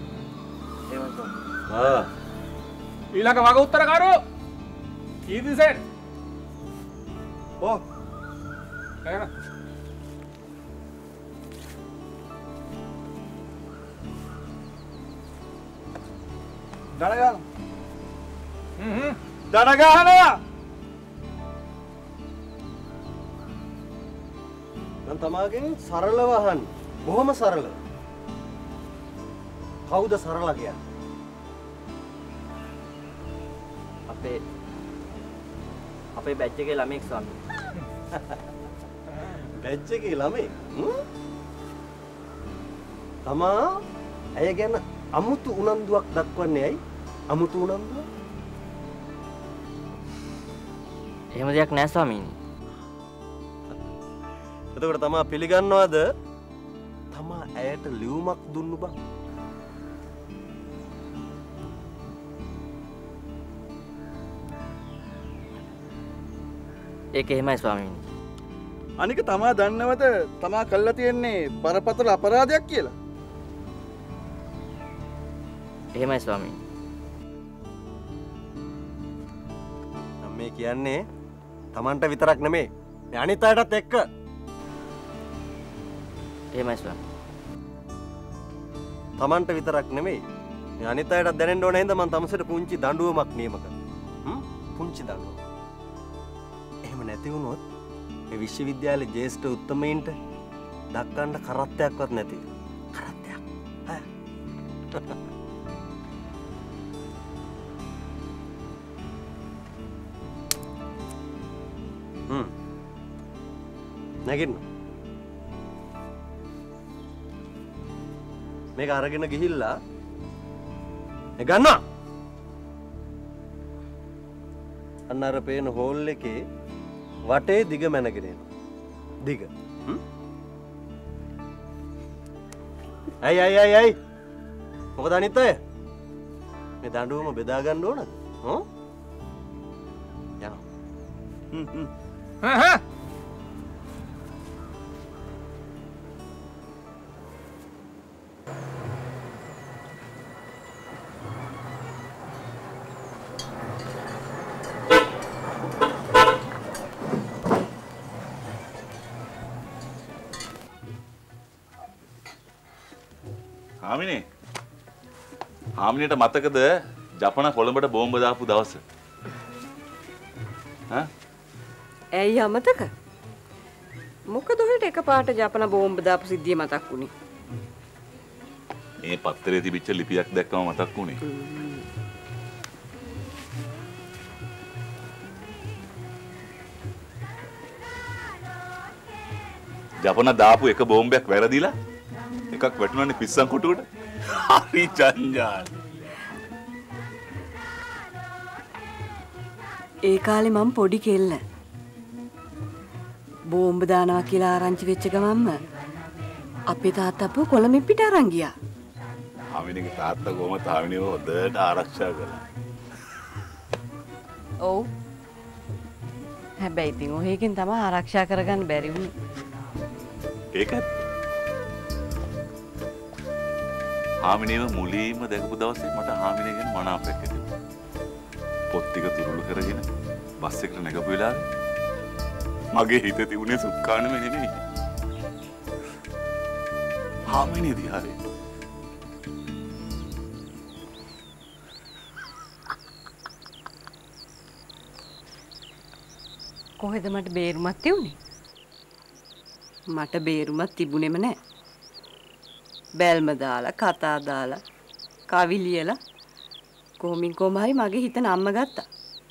E: ඊළඟ වග උත්තරකරු කීර්තිසේන.
Q: ඔව්.
E: එහෙනම්
Q: දනගහන. දනගහනවා.
R: මම තමාගෙන් සරලව අහන්නේ. බොහොම සරලව. කවුද සරල කියන්නේ?
M: අපේ බැච් එකේ ළමෙක් ස්වාමී.
R: බැච් එකේ ළමෙක්? තමා ඇය ගැන අමුතු උනන්දුවක් දක්වන්නේ ඇයි? අමුතු උනන්දුව?
G: එහෙම දෙයක් නෑ ස්වාමීනි.
R: එතකොට තමා පිළිගන්නවද තමා ඇයට ලියුමක් දුන්නු බං?
G: ඒක එහෙමයි ස්වාමීනි.
Q: අනික තමා දන්නවද තමා කළා තියෙන්නේ බරපතල අපරාධයක් කියලා?
G: එහෙමයි ස්වාමීනි.
R: මම මේ කියන්නේ තමන්ට විතරක් නෙමෙයි. මේ අනිත් අයටත් එක්ක.
G: එහෙමයි ස්වාමීනි.
R: තමන්ට විතරක් නෙමෙයි. මේ අනිත් අයටත් දැනෙන්න ඕන හින්දා මම තමසට පුංචි දඬුවමක් නියම කරනවා. පුංචි දඬුවමක්. එහෙම නැති වුණොත් මේ විශ්වවිද්‍යාලයේ ජ්‍යෙෂ්ඨ උත්තමයින්ට දක්වන්න කරත්තයක්වත් නැති. කරත්තයක්. නැගින්න. මේක අරගෙන ගිහිල්ලා ගන්නවා. අන්න අර පේන හෝල් එකේ වටේ දිග මැනගෙන එනවා. දිග. ඇයි මොකද අනිත් අය? මේ දඬුවම බෙදා ගන්න ඕනද? යනවා.
J: හාමිනේට මතකද ජපන කොළඹට බෝම්බ දාපු දවස?
L: ඇයි අමතක? මොකද ඔහෙට එකපාරට ජපන බෝම්බ දාපු සිද්ධිය මතක් වුනේ?
J: මේ පත්තරේ තිබිච්ච ලිපියක් දැක්කම මතක් වුනේ. ජපන දාපු එක බෝම්බයක් වැරදිලා එකක් වැටුණානේ පිස්සන් කොටුවට. හරි ජංජාල.
L: ඒ කාලේ මම පොඩි කෙල්ල. බෝම්බ දානවා කියලා ආරංචි වෙච්ච ගමන්ම අපේ තාත්තා අපෝ කොළඹ පිට අරන් ගියා.
J: හාමිනේගේ තාත්තා කොහොමද හාමිනේව හොඳට ආරක්ෂා කළා.
L: ඔව්. හැබැයි ඉතින් ඔහේකින් තමයි ආරක්ෂා කරගන්න බැරි වුනේ.
J: ඒකත් හාමිනේව මුලින්ම දැකපු දවසේ මට හාමිනේ ගැන මනාපයක් ඇති වුණා. පොත් ටික තුරුළු කරගෙන බස් එකට නැගපු වෙලාවේ මගේ හිතේ තිබුණේ සුක්කානෙම නෙමෙයි. හාමිනේ දිහාවේ.
L: කොහෙද මට බේරුමක් තියුනේ? මට බේරුමක් තිබුණෙම නැහැ. බැල්ම දාලා කතා දාලා කවි ලියලා කොමින් කොහම හරි මගේ හිත නම්ම ගත්තා.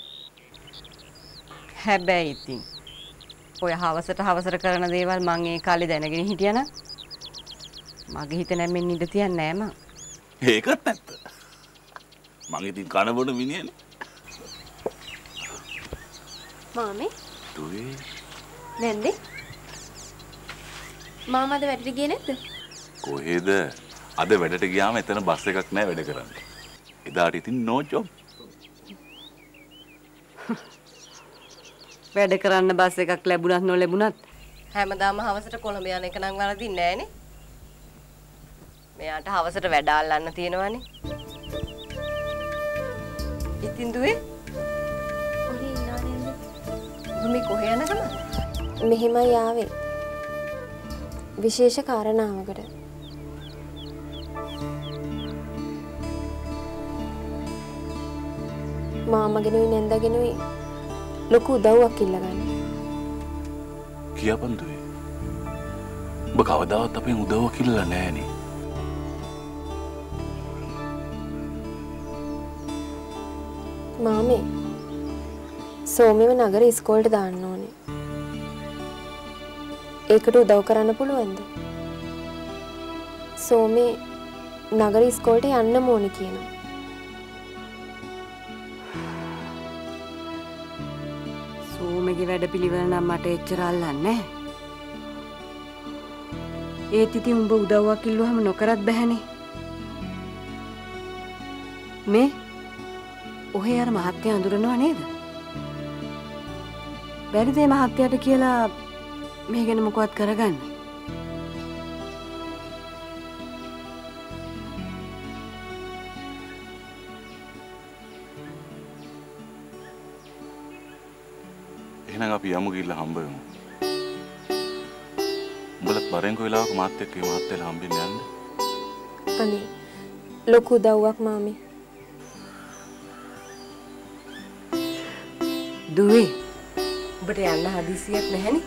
L: හැබැයි ඉතින් ඔය හවසට කරන දේවල් මං ඒ කාලේ දැනගෙන හිටියා නම් මගේ හිත නැමෙන්න ඉඩ තියන්නේ නැහැ මං.
J: ඒකත් ඇත්ත. මං ඉතින් කන බොන මිනිහනේ.
C: මාමේ
J: දුවේ
C: නැන්දේ මාමද වැඩට ගියේ නැද්ද?
J: කොහෙද? අද වැඩට ගියාම එතන බස් එකක් නැහැ වැඩ කරන්න. එදාට ඉතින් no job.
L: වැඩ කරන්න බස් එකක් ලැබුණත් නොලැබුණත් හැමදාම හවසට කොළඹ යන එක නම් වරදින්නේ නැහනේ. මෙයාට හවසට වැඩ අල්ලන්න තියෙනවනේ. ඉතින් දුවේ
C: ඔහි ඉන්නවා නේද?
L: මේ කොහේ යන ගමන්?
C: මෙහෙමයි ආවේ. විශේෂ කාරණාවකට. මාමගෙනුයි නැන්දගෙනුයි ලොකු උදව්වක් ඉල්ලගන්න.
J: කියපන් දුවේ. ඔබ කවදාවත් අපෙන් උදව්වක් ඉල්ලලා නැහනේ.
C: මාමේ සෝමෙව නගර ඉස්කෝලේට දාන්න ඕනේ. ඒකට උදව් කරන්න පුළුවන්ද? සෝමේ නගර ඉස්කෝලේට යන්න ඕනේ කියනවා.
L: සෝමගේ වැඩපිළිවෙල නම් මට එච්චර අල්ලන්නේ නැහැ. ඒත් ඉතින් උඹ උදව්වක් ඉල්ලුවම නොකරත් බැහැනේ. මේ ඔහේ අර මහත්තයා අඳුරනවා නේද? බැරිද මේ මහත්තයාට කියලා මේ ගැන මොකවත් කරගන්න?
J: එහෙනම් අපි යමු ගිහලා හම්බ වෙමු. උඹලත් බරෙන් කොයිලාවක මාත් එක්ක මේ මහත්තයලා හම්බෙන්න යන්න.
C: අනේ ලොකු උදව්වක් මාමේ.
L: දුවේ ඔබට යන්න හදිසියක් නැහැනේ.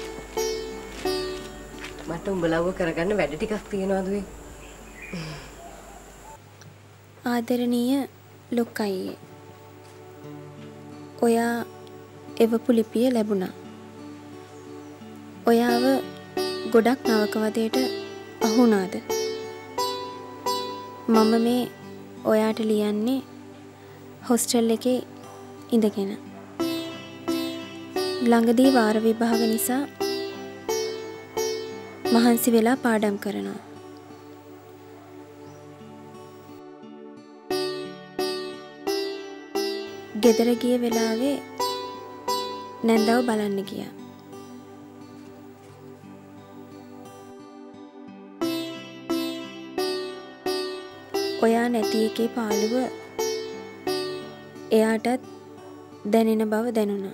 L: මට උඹලව කරගන්න වැඩ ටිකක් තියෙනවා දුවේ.
C: ආදරණීය ලොක්කයියේ. ඔයා එවපු ලිපිය ලැබුණා. ඔයාව ගොඩක් නවකවදයට අහුණාද? මම මේ ඔයාට ලියන්නේ හොස්ටල් එකේ ඉඳගෙන. ළඟදී වාර විභාග නිසා මහන්සි වෙලා පාඩම් කරනවා. ගෙදර ගිය වෙලාවේ නැන්දව බලන්න ගියා. ඔයා නැති එකේ පාළුව එයාටත් දැනෙන බව දැනුණා.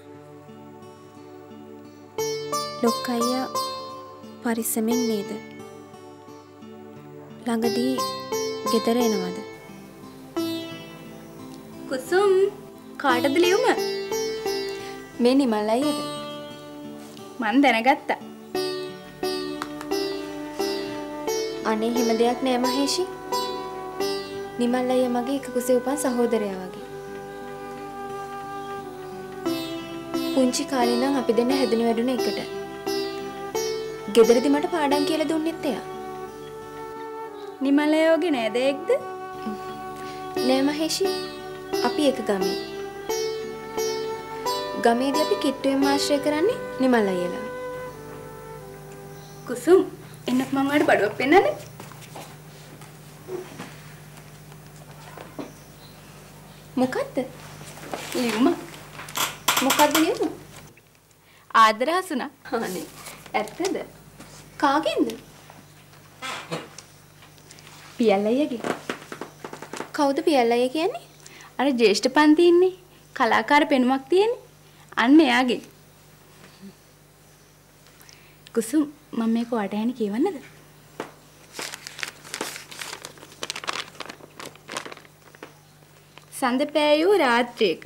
C: ලොක්කයියා පරිස්සමෙන් නේද? ළඟදී ගෙදර එනවද?
D: කුසුම් කාටද ලියුම?
C: මේ නිමල් අයියද?
D: මන් දැනගත්තා.
C: අනේ හිම දෙයක් නෑ මහේෂි. නිමල් අයියා මගේ එක කුසේ උපන් සහෝදරයා වගේ. පුංචි කාලේ ඉඳන් අපි දෙන්න හැදුන වැඩුණ එකට. ගෙදරදී මට පාඩම් කියලා දුන්නෙත් එයා.
D: නිමල් අයියාගේ නේද එක්ද?
C: නෑ මහේෂි. අපි එක ගමේ. ගමේදී අපි කිට්ටුවෙන් ආශ්‍රය කරන්නේ නිමල් අයියලා.
P: කුසුම් එන්නත් මම ඔයාලට බඩුවක් පෙන්නන්නේ. මොකද්ද? ලියුම. මොකද්ද ලියුම? ආදර හසුනා. අනේ ඇත්තද? කාගෙන්ද? පියල් අයියගේ. කවුද පියල් අයියා කියන්නේ? අර ජ්‍යෙෂ්ඨ පන්ති ඉන්නේ. කලාකාර පෙනුමක් තියෙන්නේ. අන්න එයාගේ. කුසුම් මම මේක වටහැනි කියවන්නද? සඳ පෑයූ රාත්‍රියක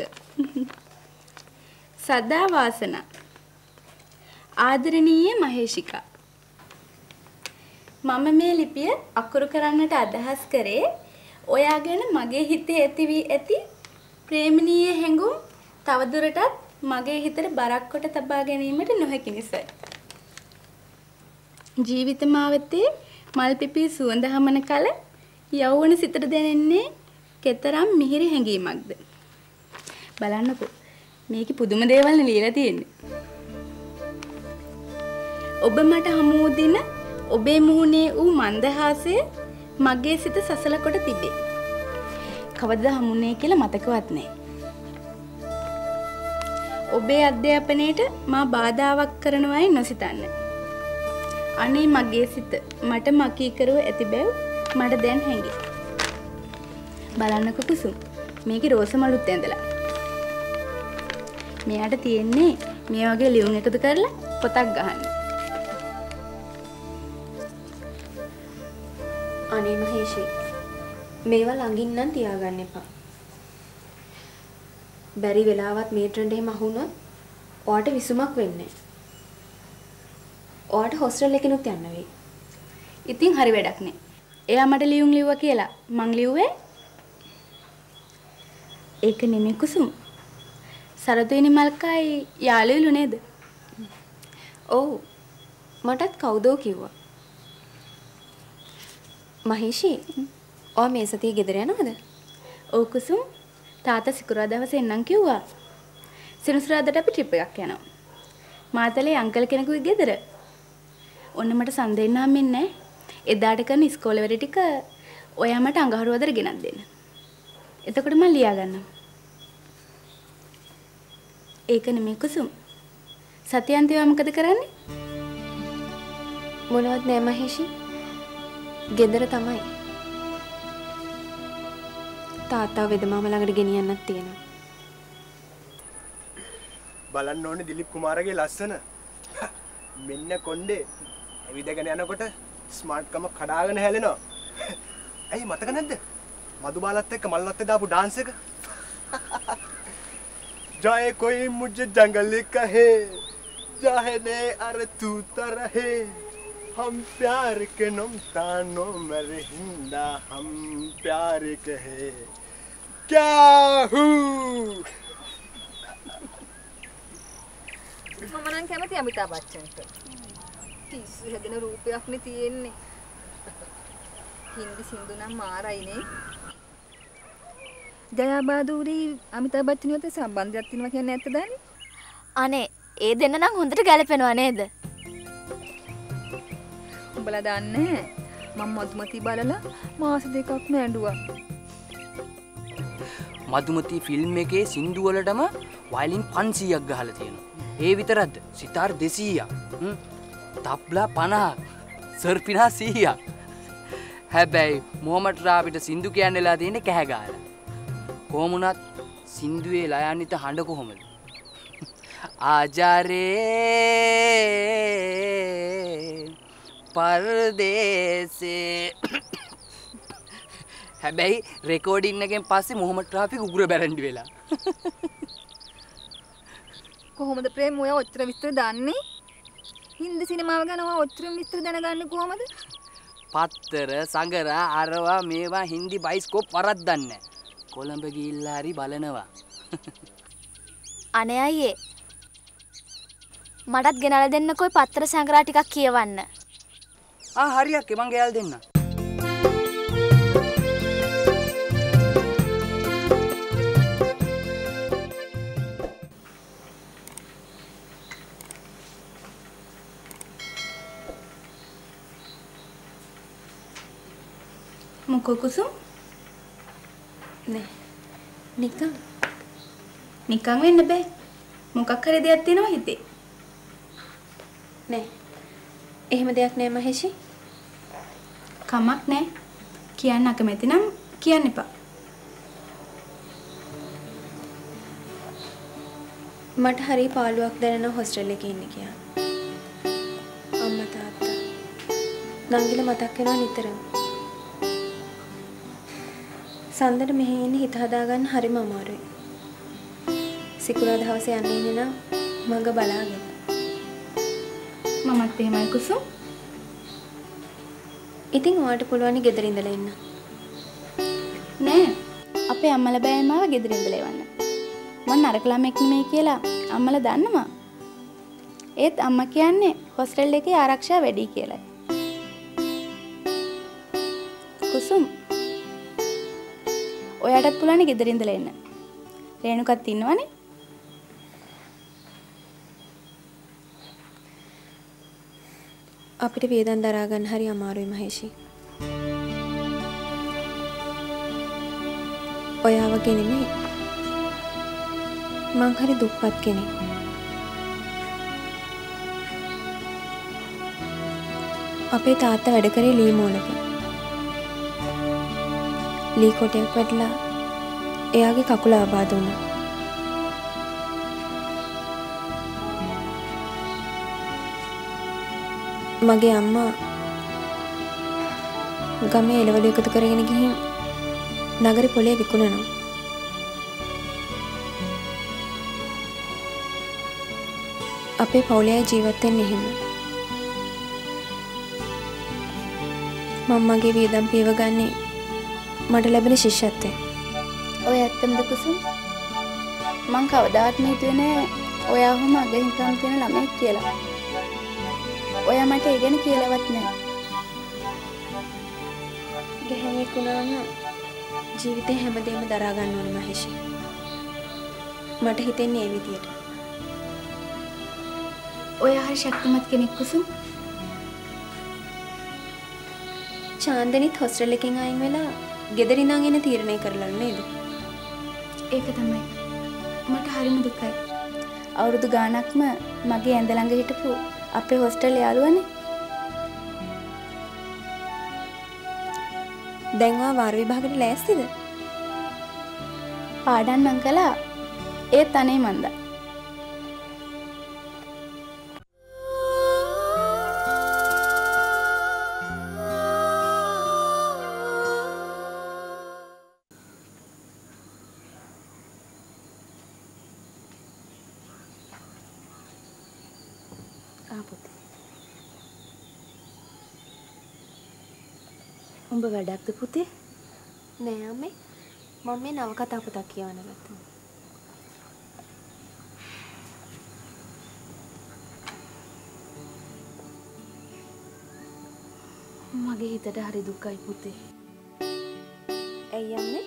P: සදා වාසනා ආදරණීය මහේෂිකා මම මේ ලිපිය අකුරු කරන්නට අදහස් කරේ ඔයා ගැන මගේ හිතේ ඇති වී ඇති ප්‍රේමණීය හැඟුම් තවදුරටත් මගේ හිතට බරක් කොට තබා ගැනීමට නොහැකි නිසායි. ජීවිත මාවතේ මල් පිපී සුවඳ හමන කල යෞවන සිතට දැනෙන්නේ කෙතරම් මිහිරි හැඟීමක්ද. බලන්නකෝ මේකේ පුදුම දේවල් නේ ලියලා තියෙන්නේ. ඔබ මට හමු වූ දින ඔබේ මුහුණේ වූ මන්දහාසය මගේ සිත සසල කොට තිබේ. කවදද හමුුනේ කියලා මතකවත් නැහැ. ඔබේ අධ්‍යාපනයේට මා බාධාවක් කරනවායි නොසිතන්න. අනේ මගේ සිත මට මකී කරුව ඇති බැව් මට දැන් හැඟේ. බලන්නකෝ කුසුම් මේකේ රෝස මලුත් ඇඳලා. මෙයාට තියෙන්නේ මේ වගේ ලියුම් එකතු කරලා පොතක් ගහන්න.
D: අනේ මහේෂි මේවා ළඟින් නම් තියාගන්න එපා. බැරි වෙලාවත් මේ ට්‍රෙන්ඩ් එහෙම අහුනොත් ඔයාට විසුමක් වෙන්නේ. ඔයාට හොස්ටල් එකකිනුත් යන්න වෙයි.
P: ඉතින් හරි වැඩක් නේ. එයා මට ලියුම් ලිව්වා කියලා මං ලිව්වේ. ඒක නෙමෙයි කුසුම්. සරදේනි මල්කයි යාළුවලු නේද?
D: ඔව්. මටත් කවුදෝ කිව්වා. මහේෂි ඔය මේ සතියේ ගෙදර යනවද?
P: ඔව් කුසුම්. තාත්තා සිකුරාදා දවසේ එන්නම් කිව්වා. සෙනසුරාදාට අපි ට්‍රිප් එකක් යනවා. මාතලේ අංකල් කෙනෙකුගේ ගෙදර. ඔන්න මට සඳෙන්න හම්බෙන්නේ නැහැ. එදාට කරන ඉස්කෝලේ වැඩ ටික ඔයා මට අඟහරුවාදට ගෙනත් දෙන්න. එතකොට මම ලියා ගන්නම්. ඒක නෙමෙයි කුසුම්. සතියන්තිවා මොකද කරන්නේ?
D: මොනවත් නෑ මහේෂි. ගෙදර තමයි. තාත්තා වෙදමාම ළඟට ගෙනියන්නත් තියෙනවා.
S: බලන්න ඕනේ දිලිප් කුමාරගේ ලස්සන. මෙන්න කොණ්ඩේ ඇවිදගෙන යනකොට ස්මාර්ට්කම කඩාගෙන හැලෙනවා. ඇයි මතක නැද්ද? මధుබාලත් එක්ක මල්ලත් දාපු ඩාන්ස් එක. जाए कोई मुझे जंगल कहे जाहने अरे तू तरहे हम प्यार के नम तानो मेरे हिंदा हम प्यार कहे क्या हूँ
I: මම නම් කැමති අමිතාබ් බච්චන්ට. පිස්සු හැදෙන රූපයක් නේ තියෙන්නේ. හින්දි සින්දු නම් මාරයිනේ. ජයා බාදුරි අමිතාබ් බච්චන් එක්ක සම්බන්ධයක් තියෙනවා කියන්නේ ඇත්තද අනේ?
P: අනේ ඒ දෙන්න නම් හොඳට ගැලපෙනවා නේද?
I: උඹලා දන්නේ මම මధుමති බලලා මාස දෙකක් නෑඬුවා.
O: මధుමති ෆිල්ම් එකේ සින්දු වලටම වයලින් 500ක් ගහලා තියෙනවා. ඒ විතරක්ද? සිතාර් 200ක්. තබ්ලා 50ක්. සර්පිනා 100ක්. හැබැයි මොහමඩ් රාබිට සින්දු කියන්නේලා තියෙන්නේ කැහැ ගාලා. කොහොමුණත් සින්දුවේ ලයන්විත හඬ කොහොමද? ආජාරේ පර්දේසේ. හැබැයි රෙකෝඩින් එකෙන් පස්සේ මොහමඩ් රාෆික් උගුර බැරන්ඩි වෙලා.
I: කොහොමද ප්‍රේම ඔයා ඔච්චර විස්තර දන්නේ? හින්දි සිනමාව ගැන ඔයා ඔච්චර විස්තර දැනගන්නේ කොහොමද?
O: පත්තර සංගරා අරවා මේවා හින්දි බයිස්කෝප් වරද්දන්නේ නැහැ. කොළඹ ගිහිල්ලා හරි බලනවා.
P: අනේ අයියේ මටත් ගෙනල්ලා දෙන්නකෝ පත්තර සංගරා ටිකක් කියවන්න.
O: හරියක් මං ගෙනල්ලා දෙන්න.
P: මොකෝ කුසුම්?
D: නෑ. නිකන්
P: වෙන්න බෑ. මොකක් හරි දෙයක් තියෙනවා හිතේ.
D: නෑ. එහෙම දෙයක් නෑ මහේෂි.
P: කමක් නෑ. කියන්න අකමැති නම් කියන්න එපා.
D: මට හරි පාළුවක් දැනෙන හොස්ටල් එකේ ඉන්න කියලා. අම්මා තාත්තා නංගිල මතක් වෙනවා නිතරම. සඳට මෙහෙ ඉන්න හිත හදාගන්න හරිම අමාරුයි. සිකුරාදා දවසේ යන්න ඉන්නේ නම් මඟ බලාගෙන.
P: මමත් එහෙමයි කුසුම්.
D: ඉතින් ඔයාට පුළුවන් ගෙදර ඉඳලා ඉන්න.
P: නෑ. අපේ අම්මලා බෑ මාව ගෙදර ඉඳලා එවන්න. මං නරක ළමෙක් නෙමෙයි කියලා අම්මලා දන්නවා. ඒත් අම්මා කියන්නේ හොස්ටල් එකේ ආරක්ෂාව වැඩි කියලායි. කුසුම් ඔයාටත් පුළුවන් ගෙදර ඉඳලා එන්න. රේණුකත් ඉන්නවනේ.
D: අපිට වේදන් දරා ගන්න හරි අමාරුයි මහේෂි. ඔයා වගේ නෙමෙයි. මං හරි දුක්පත් කෙනෙක්. අපේ තාත්තා වැඩ කරේ ලී මූලක. ලී කොටයක් වැටලා එයාගේ කකුල ආබාධ වුණා. මගේ අම්මා ගමේ එළවලු එකතු කරගෙන ගිහින් නගරේ පොලේ විකුණනවා. අපේ පවුලේ ජීවත් වෙන්නේ එහෙම. මම්මගේ වේදම් පියව ගන්නේ මට ලැබෙන ශිෂ්‍යත්වයෙන්.
P: ඔය ඇත්තමද කුසුම්? මං කවදාවත් හිතුවේ නෑ ඔයා වුම අගහිංකම් තියෙන ළමෙක් කියලා. ඔයා මට ඒ ගැන කියලාවත් නෑ.
D: ගැහැණියෙක් වුණාම ජීවිතේ හැමදේම දරා ගන්න ඕනේ මහේෂි. මට හිතෙන්නේ ඒ විදියට.
P: ඔයා හරි ශක්තිමත් කෙනෙක් කුසුම්.
D: චාන්දනිත් හොස්ටල් එකෙන් අයින් වෙලා ගෙදර ඉඳන් එන තීරණය කරලා නේද?
P: ඒක තමයි. මට හරිම දුකයි. අවුරුදු ගාණක්ම මගේ ඇඳ ළඟ හිටපු අපේ හොස්ටල් යාළුවනේ.
D: දැන් ඔයා වාර විභාගෙට ලෑස්තිද?
P: පාඩම් නම් කළා. ඒත් අනේ මන්දා.
D: උඹ වැඩක්ද පුතේ? නෑ අම්මේ. මම මේ නවකතා පොතක් කියවන්න ගත්තා.
P: මගේ හිතට හරි දුකයි පුතේ.
D: ඇයි අම්මේ?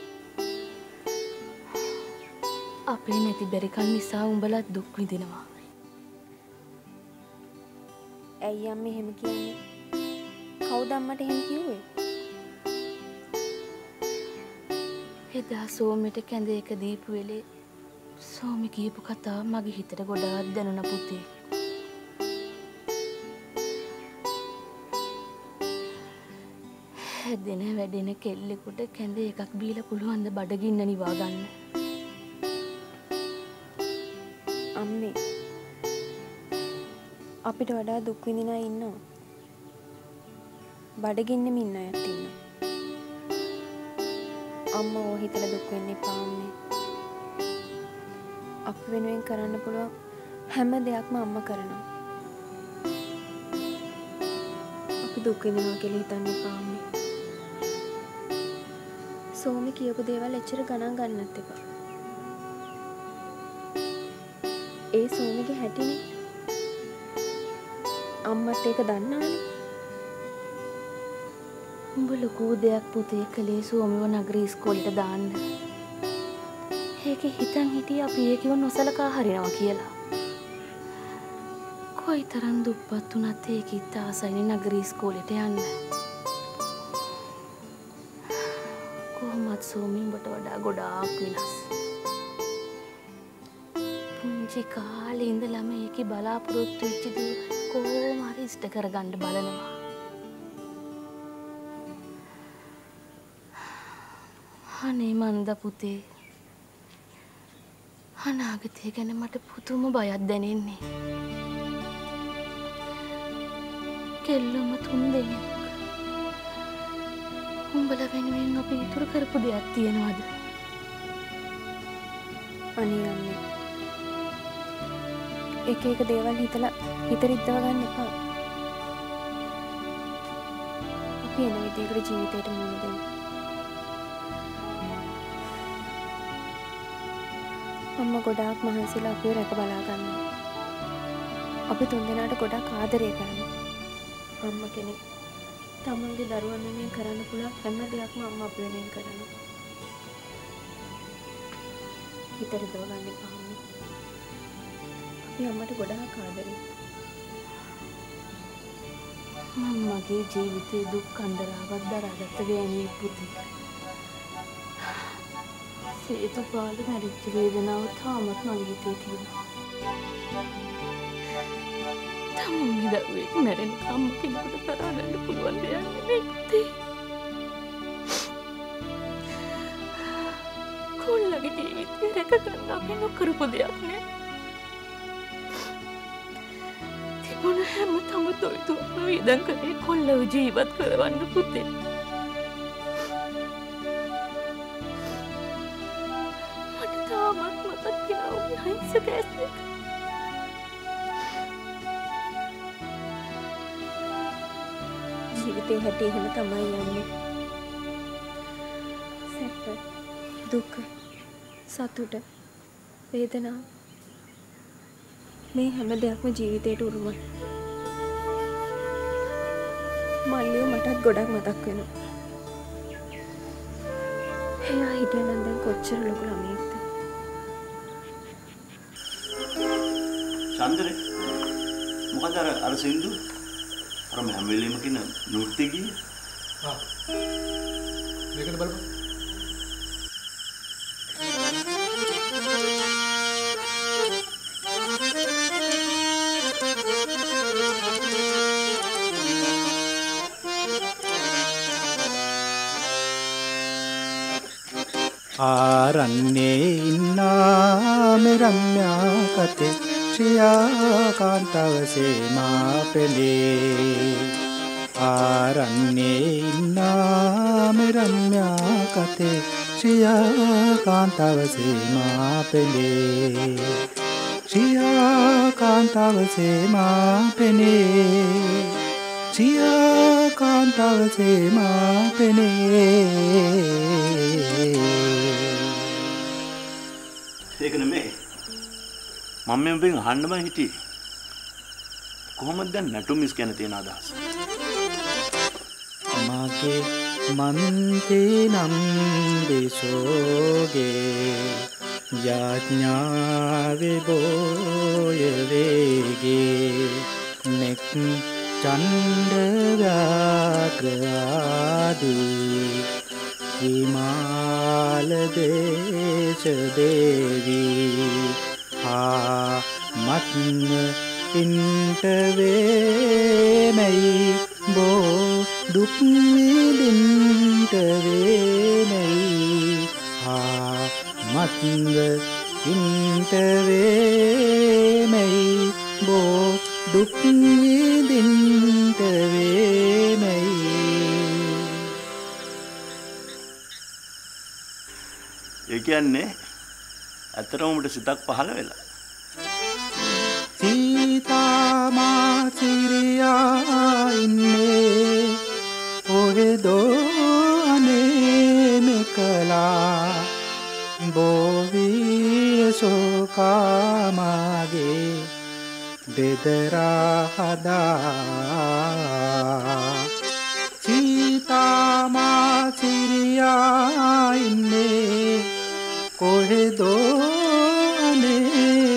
P: අපේ නැති බැරිකම් නිසා උඹලත් දුක් විඳිනවා.
D: ඇයි අම්මේ එහෙම කියන්නේ? කවුද අම්මට එහෙම කිව්වේ?
P: එදා සෝමිට කැඳ එක දීපු වෙලේ සෝමි කියපු කතාව මගේ හිතට ගොඩාක් දැනුණා පුතේ. හැදෙන වැඩෙන කෙල්ලෙකුට කැඳ එකක් බීලා පුළුවන් ද බඩගින්න නිවා ගන්න?
D: අම්මේ අපිට වඩා දුක් විඳින අය ඉන්නවා. බඩගින්නෙම ඉන්න අයත් ඉන්නවා. අම්මා ඕ හිතලා දුක් වෙන්න එපා අම්මේ. අපි වෙනුවෙන් කරන්න පුළුවන් හැම දෙයක්ම අම්මා කරනවා. අපි දුක් විඳිනවා කියලා හිතන්න එපා අම්මේ. සෝමි කියපු දේවල් එච්චර ගණන් ගන්නත් එපා. ඒ සෝමිගේ හැටිනේ. අම්මත් ඒක දන්නානේ.
P: උඹ ලොකු දෙයක් පුතේ කලේ සෝමිව නගරේ ඉස්කෝලේට දාන්න. ඒකේ හිතන් හිටියේ අපි ඒකව නොසලකා හරිනවා කියලා. කොයිතරම් දුප්පත් වුණත් ඒකිට ආසයිනේ නගරේ ඉස්කෝලේට යන්න.
B: සෝමි උඹට වඩා ගොඩාක් වෙනස්. පුංචි කාලේ ඉඳලම ඒකේ බලාපොරොත්තු වෙච්ච දේ කොහොම හරි ඉෂ්ට කරගන්න බලනවා. අනේ මන්ද පුතේ. අනාගතය ගැන මට පුදුම බයක් දැනෙන්නේ. කෙල්ලම 3 දෙනෙක්. උඹලා වෙනුවෙන් අපි ඉතුරු කරපු දෙයක් තියනවද?
D: අනේ අම්මේ. එක එක දේවල් හිතලා හිත රිද්දව ගන්න එපා. අපි එන විදිහකට ජීවිතේට මුහුණ දෙමු. අම්මා ගොඩාක් මහන්සිලා අපිව රැක බලා ගන්නවා. අපි 3 දෙනාට ගොඩාක් ආදරය කරනවා. අම්මා කෙනෙක් තමන්ගේ දරුවන් වෙනුවෙන් කරන්න පුළුවන් හැම දෙයක්ම අම්මා අප වෙනුවෙන් කරනවා. හිත රිදව ගන්න එපා අම්මා. අපි අම්මට ගොඩාක් ආදරේ.
B: මගේ ජීවිතේ දුක් අන්දරාවක් දරාගත්ත ගෑණියෙක් පුතේ. සේතුපාල මැරිච්ච වේදනාව තාමත් මගේ හිතේ තියෙනවා. තමන්ගේ දරුවෙක් මැරෙන අම්ම කෙනෙකුට තරහා ගන්න පුළුවන් දෙයක් නෙමෙයි පුතේ. කොල්ලගේ ජීවිතේ රැක ගන්න අපි නොකරපු දෙයක් නේ. තිබුණ හැම තම තොයිතුවක්ම වියදම් කරේ කොල්ලව ජීවත් කරවන්න පුතේ. මට තාමත් මතක් වෙනවා ඔය අහිංසක ඇස් දෙක.
D: ජීවිතේ හැටි එහෙම තමයි යන්නේ. සැප, දුක, සතුට, වේදනාව මේ හැම දෙයක්ම ජීවිතේට උරුමයි. මල්ලියෝ මටත් ගොඩක් මතක් වෙනවා. එයා හිටියනම් දැන් කොච්චර ලොකු ළමයෙක්ද?
J: චන්දරේ මොකද අර සින්දු අර හැම වෙලෙම කියන නෘත්‍ය ගියේ.
S: මේකට බලපන්.
T: ආරන්නේ ඉන්නා මෙරම්‍යා කතේ ශ්‍රියා කාන්තවසේ මාපෙලේ. ආරන්නේ ඉන්නා මෙරම්‍යා කතේ ශ්‍රියා කාන්තවසේ මාපෙලේ. ශ්‍රියා කාන්තවසේ මාපෙනේ. ශ්‍රියා කාන්තවසේ මාපෙනේ.
J: ඒක නෙමෙයි. මම මෙම්බෙන් අහන්නම හිටියේ. කොහොමද දැන් නැටුමිස් ගැන තියෙන අදහස?
T: මගේ මන්තේ නම් දේශෝගේ යාඥාවේ බෝය වේගේ නෙක් චණ්ඩ ව්‍යාග්‍රාදී හිමාල දේශ දේවී මත්න ඉන්ට වේමයි බෝ දුක් විඳින්ට වේමයි මත්න ඉන්ට වේමයි බෝ දුක් විඳින්ට වේමයි.
J: ඒ කියන්නේ ඇත්තටම උඹට සිතක් පහළ වෙලා.
T: සීතාමා සිරියා ඉන්නේ කොහෙදෝ අනේ මෙකලා බෝවී සෝකාමාගේ දෙදරා හදා. සීතාමා සිරියා ඉන්නේ කොහෙදෝ අනේ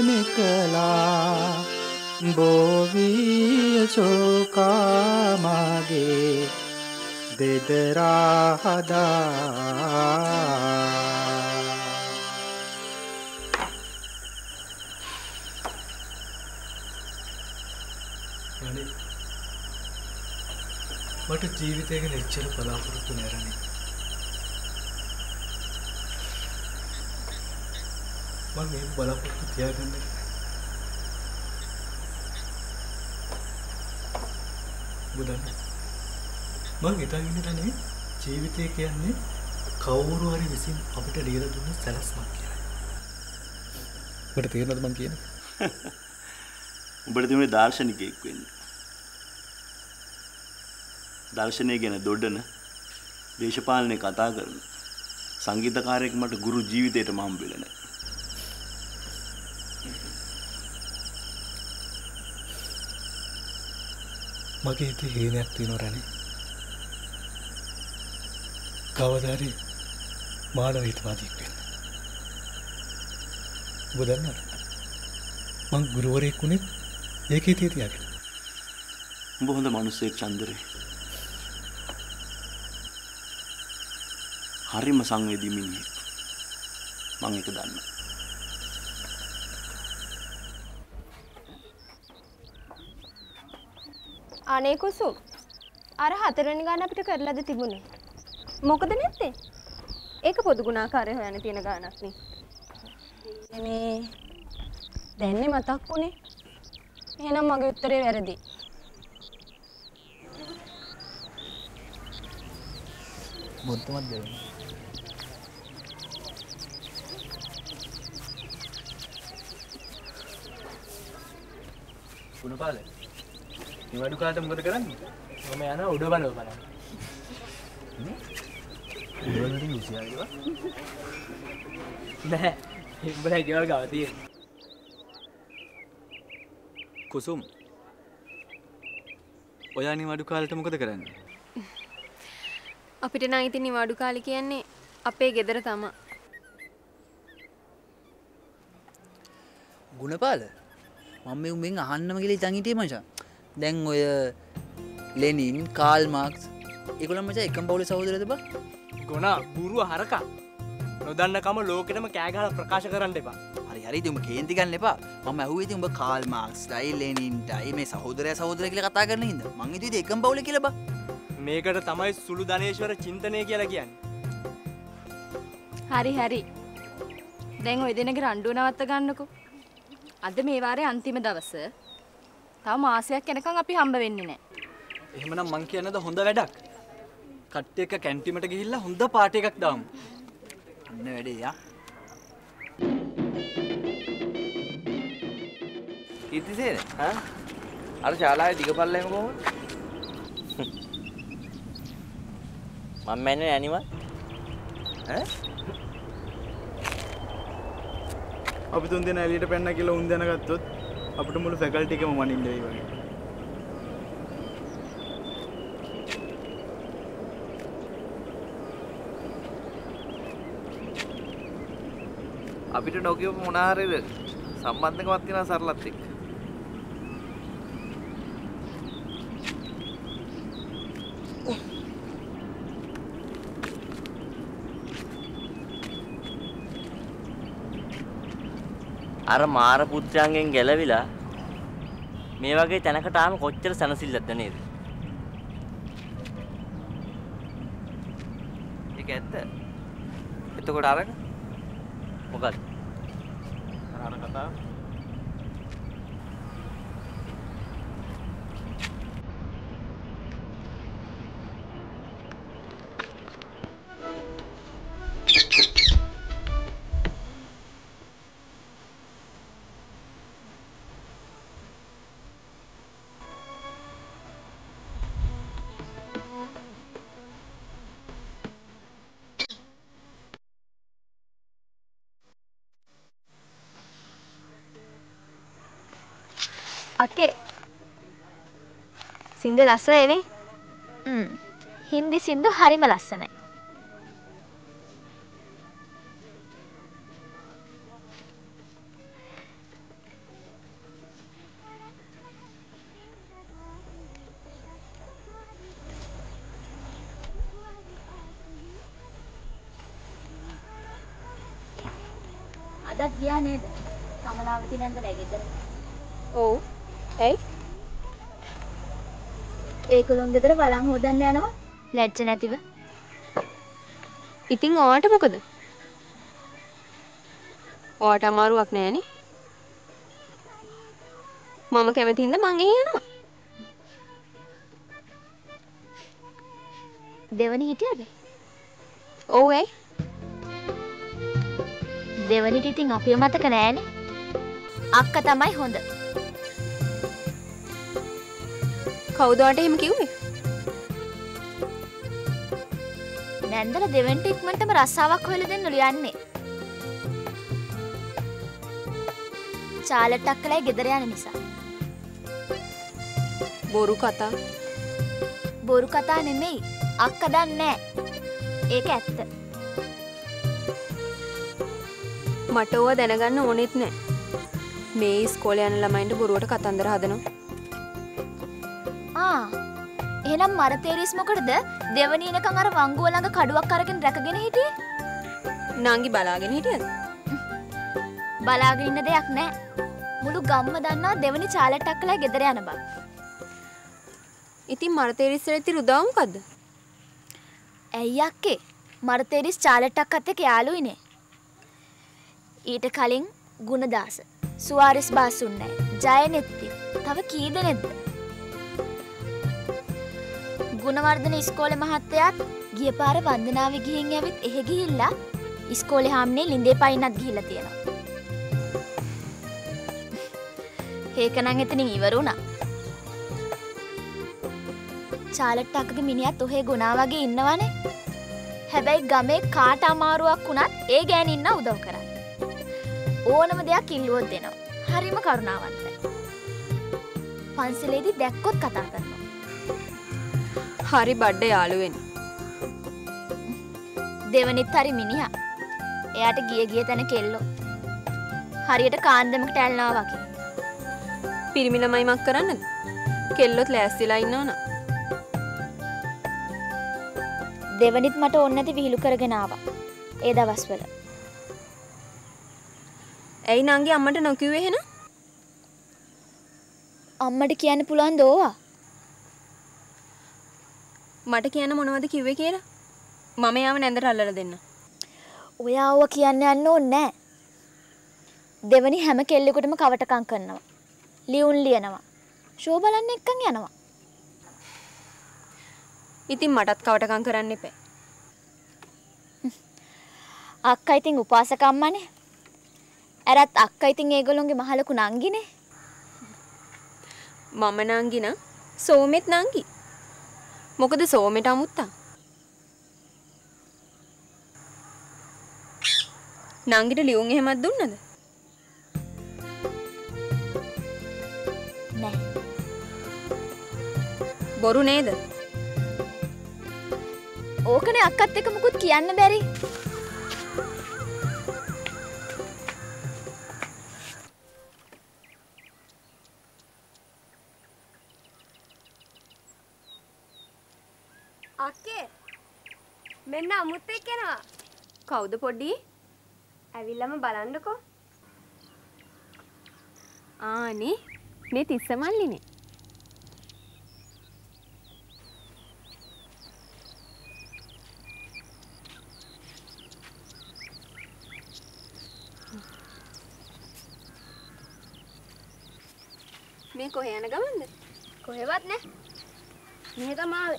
T: දෙදරාදා
U: මට ජීවිතය ගැන එච්චර බලාපොරොත්තු නැරණි. මම මේ බලාපොරොත්තු තියාගන්නේ. බුදන්න මං හිතාගෙන ඉන්නේ ජීවිතය කියන්නේ කවුරු හරි විසින් අපිට දීලා දුන්න සැලැස්මක් කියලා. ඔබට තේරෙනවද මං කියන්නේ?
Q: උඹට තිබුණේ දාර්ශනිකයෙක් වෙන්න. දර්ශනය ගැන දොඩන දේශපාලනය කතා කරන සංගීතකාරයෙක් මට ගුරු ජීවිතේටම හම්බෙලා නැහැ.
U: මගේ හිතේ හේනයක් තියෙනවා රණි. කවදාරි මානව හිතවාදියෙක් වෙන්න. ඔබ දන්නවද? මං ගුරුවරයෙක් වුණේ ඒකේ තියාගෙන.
Q: උඹ හොඳ මිනිස්සෙක් චන්දරේ. හරිම සංවේදී මිනිහෙක්. මං ඒක දන්නවා.
I: අනේ කුසුම් අර 4 වෙනි ගාන අපිට කරලාද තිබුණේ? මොකද නැත්තේ? ඒක පොදු ගුණාකාරය හොයන්න තියෙන ගානක් නේ. මේ දැන්නේ මතක් වුණේ. එහෙනම් මගේ උත්තරේ වැරදි.
M: බුද්ධමත් දෙන්නේ.
O: ගුණපාල නිවඩු කාලට මොකද කරන්නේ? මම යනවා උඩ බලව බලන්න.
M: උඩ බලන්න ලුසියාගේවා?
O: නෑ. ඉඹලා ගෙවල් ගාව තියෙන.
H: කුසුම්. ඔයා නිවඩු කාලට මොකද කරන්නේ?
I: අපිට නම් ඉතින් නිවාඩු කාලේ කියන්නේ අපේ ගෙදර තමයි.
O: ගුණපාල මම මේ උඹෙන් අහන්නම කියලා ඉතින් හිටියේ මචං. දැන් ඔය ලෙනින් කාල් මාක්ස් ඒගොල්ලන් මචං එකම පවුලේ සහෝදරයද බා?
S: ගොනා බූරුව හරකා. නොදන්නකම ලෝකෙටම කෑ ගහලා ප්‍රකාශ කරන්න එපා.
O: හරි හරි ඉතින් උඹ කේන්ති ගන්න එපා. මම ඇහුවේ ඉතින් උඹ කාල් මාක්ස්ටයි ලෙනින්ටයි මේ සහෝදරයා සහෝදරයා කියලා කතා කරන හින්දා. මං හිතුවේ ඉතින් එකම පවුලේ කියලා බා.
S: මේකට තමයි සුළු ධනේශ්වර චින්තනය කියලා කියන්නේ.
P: හරි හරි. දැන් ඔය දෙනගේ රණ්ඩුව නවත්ත ගන්නකෝ. අද මේ වාරේ අන්තිම දවස. තව මාසයක් යනකම් අපි හම්බ වෙන්නේ නැහැ.
H: එහෙමනම් මං කියනද හොඳ වැඩක්. කට්ටිය එක්ක කැන්ටිමට ගිහිල්ලා හොඳ පාටි එකක් දාමු.
O: අන්න වැඩේ යා.
M: කීර්තිසේන අර ශාලාවේ දිගපල්ලෙම කොහොමද?
G: මම මන්නේ ඇනිමල්
N: අපි තුන් දෙනා එළියට පැන්න කියලා උන් දැනගත්තොත් අපිට මුළු ෆැකල්ටි එකම වනින්න වෙයි වගේ.
M: අපිට නොකියපු මොනවා හරිද සම්බන්ධකමක් තියෙනවා සරලත් එක්ක.
G: අර මාර පුත්‍රයන්ගෙන් ගැලවිලා මේ වගේ තැනකට ආම කොච්චර සනසිල්ලක්ද නේද?
M: ඒක ඇත්ත. එතකොට අරක
G: මොකක්ද?
N: අර කතාව
I: අක්කේ සින්දු ලස්සනයිනේ. හින්දි සින්දු හරිම ලස්සනයි.
B: අදත් ගියා නේද? කමලාවති නන්දලා ගෙදර.
D: ඔව්. ඇයි?
B: ඒගොල්ලන් ගෙදර වළං හොදන්න යනවා. ලැජ්ජ නැතිව.
D: ඉතින් ඔයාට මොකද? ඔයාට අමාරුවක් නෑනේ. මම කැමති හින්දා මං එහි යනවා.
B: දෙවනි හිටියද?
D: ඔව් ඇයි?
B: දෙවනිට ඉතින් අපිව මතක නෑනේ. අක්කා තමයි හොඳ.
D: කවුද ඔයාට එහෙම කිව්වේ?
B: නැන්දලා දෙවන්ට ඉක්මනටම රස්සාවක් හොයලා දෙන්නලු යන්නේ. චාලට් අක්කලයි ගෙදර යන නිසා.
D: බොරු කතා.
B: බොරු කතා නෙමෙයි. අක්කා දන්නේ නෑ. ඒක ඇත්ත.
D: මට ඕවා දැනගන්න ඕනෙත් නෑ. මේ ඉස්කෝලේ යන ළමයින්ට බොරුවට කතන්දර හදනවා.
B: එහෙනම් මරතේරිස් මොකටද දෙවනි එනකන් අර වංගුව ළඟ කඩුවක් අරගෙන රැකගෙන හිටියේ?
D: නංගි බලාගෙන හිටියද?
B: බලාගෙන ඉන්න දෙයක් නෑ. මුළු ගම්ම දන්නවා දෙවනි චාලට් අක්කලා ගෙදර යන බව.
D: ඉතින් මරතේරිස් වලට රුදාව මොකද්ද?
B: ඇයි අක්කේ? මරතේරිස් චාලට් අක්කත් එක්ක යාළුයිනේ. ඊට කලින් ගුණදාස, සුවාරිස් බාසුන්නයි, ජයනෙත්ති, තව කී දෙනෙක්ද? ගුණවර්ධන ඉස්කෝලේ මහත්තයාත් ගිය පාර වන්දනාවේ ගිහින් ඇවිත් එහෙ ගිහිල්ලා ඉස්කෝලේ හාම්නේ ලින්දේ පයින්නත් ගිහිල්ලා තියෙනවා. ඒක නම් එතනින් ඉවර වුණා. චාලට් අක්කගේ මිනිහත් ඔහේ ගුණා වගේ ඉන්නවනේ. හැබැයි ගමේ කාට අමාරුවක් වුණත් ඒ ගෑනින්න උදව් කරන්නේ. ඕනම දෙයක් ඉල්ලුවොත් දෙනවා. හරිම කරුණාවන්තයි. පන්සලේදී දැක්කොත් කතා කරනවා.
D: හරි බඩ යාළුවෙනි.
B: දෙවනිත් හරි මිනිහා. එයාට ගිය තැන කෙල්ලෝ. හරියට කාන්දමකට ඇල්ලනවා වගේ.
D: පිරිමි ළමයි මක් කරන්නද? කෙල්ලොත් ලෑස්තිලා ඉන්නවනම්.
B: දෙවනිත් මට ඕන නැති විහිළු කරගෙන ආවා. ඒ දවස්වල.
D: ඇයි නංගි අම්මට නොකිව්වේ එහෙනම්?
B: අම්මට කියන්න පුළුවන් දෝවා.
D: මට කියන්න මොනවද කිව්වේ කියලා? මම යාව නැන්දට අල්ලලා දෙන්න.
B: ඔයා ඔව කියන්න යන්න ඕනේ නෑ. දෙවනි හැම කෙල්ලෙකුටම කවටකම් කරනවා. ලියුම් ලියනවා. ෂෝ බලන්න එක්කන් යනවා.
D: ඉතින් මටත් කවටකම් කරන්න එපා.
B: අක්කා ඉතින් උපාසක අම්මනේ. ඇරත් අක්කා ඉතින් ඒගොල්ලොන්ගේ මහ ලොකු නංගිනේ.
D: මම නංගි නම් සෝමෙත් නංගි. මොකද සෝමෙට අමුත්තා. නංගිට ලියුම් එහෙමත් දුන්නද?
B: නෑ.
D: බොරු නේද?
B: ඕකනේ අක්කත් එක්ක මුකුත් කියන්න බැරි.
D: අක්කේ මෙන්න අමුත් එක්ක එනවා. කවුද පොඩි? ඇවිල්ලාම බලන්නකෝ. ආනේ මේ තිස්ස මල්ලිනේ. මේ කොහේ යන ගමන්ද?
P: කොහෙවත් නෑ. මෙහෙ තමයි ආවේ.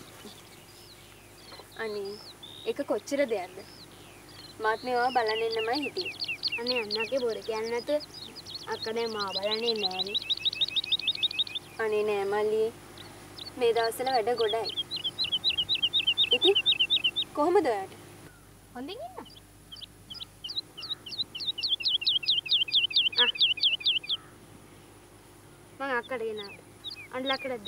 D: අනේ ඒක කොච්චර දෙයක්ද? මාත් මේවා බලන්න එන්නමයි හිටියේ.
P: අනේ අන්නගේ බොර කියන්නේ නැතුව අක්කා දැන් මාව බලන්නේ නෑනේ.
D: අනේ නෑ මල්ලි. මේ දවස්වල වැඩ ගොඩයි. ඉතින් කොහමද ඔයාට?
P: හොඳින් ඉන්න. මම අක්කට ගෙනාවා. අඬලකටද?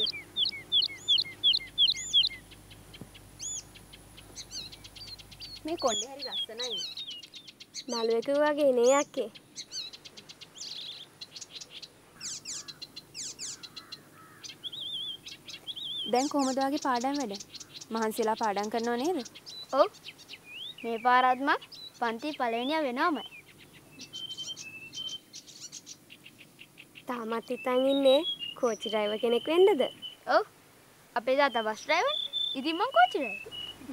D: මේ කොණ්ඩේ හරි ලස්සනයි.
P: නළුවෙකු වගේ නේ අක්කේ.
D: දැන් කොහමද වගේ පාඩම් වැඩ? මහන්සිලා පාඩම් කරනව නේද?
P: ඔව්. මේ පාරත් මම පන්ති පළවෙනියා වෙනවමයි.
A: තාමත් හිතන් ඉන්නේ කෝචි ඩ්‍රයිවර් කෙනෙක් වෙන්නද?
V: ඔව්. අපේ තාත්තා බස් ඩ්‍රයිවර්. ඉතින් මං කෝචි ඩ්‍රයිවර්.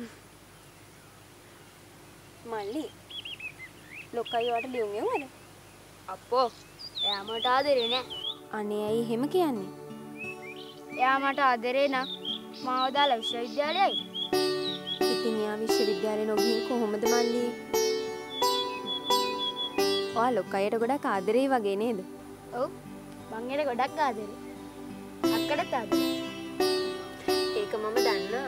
D: මල්ලි. ලොක්කයි වට ලියුම් යවුවද?
V: අප්පෝ. එයා මට ආදරේ නෑ.
D: අනේ ඇයි එහෙම කියන්නේ?
V: එයා මට ආදරේ නම් මාව දාලා විශ්වවිද්‍යාලයයි.
D: ඉතින් එයා විශ්වවිද්‍යාලේ නොගිහින් කොහොමද මල්ලි? ඔයා ලොක්කයට ගොඩක් ආදරේ වගේ නේද?
V: ඔව්. මං එයාට ගොඩක් ආදරේ. අක්කටත් ආදරේ.
D: ඒක මම දන්නා.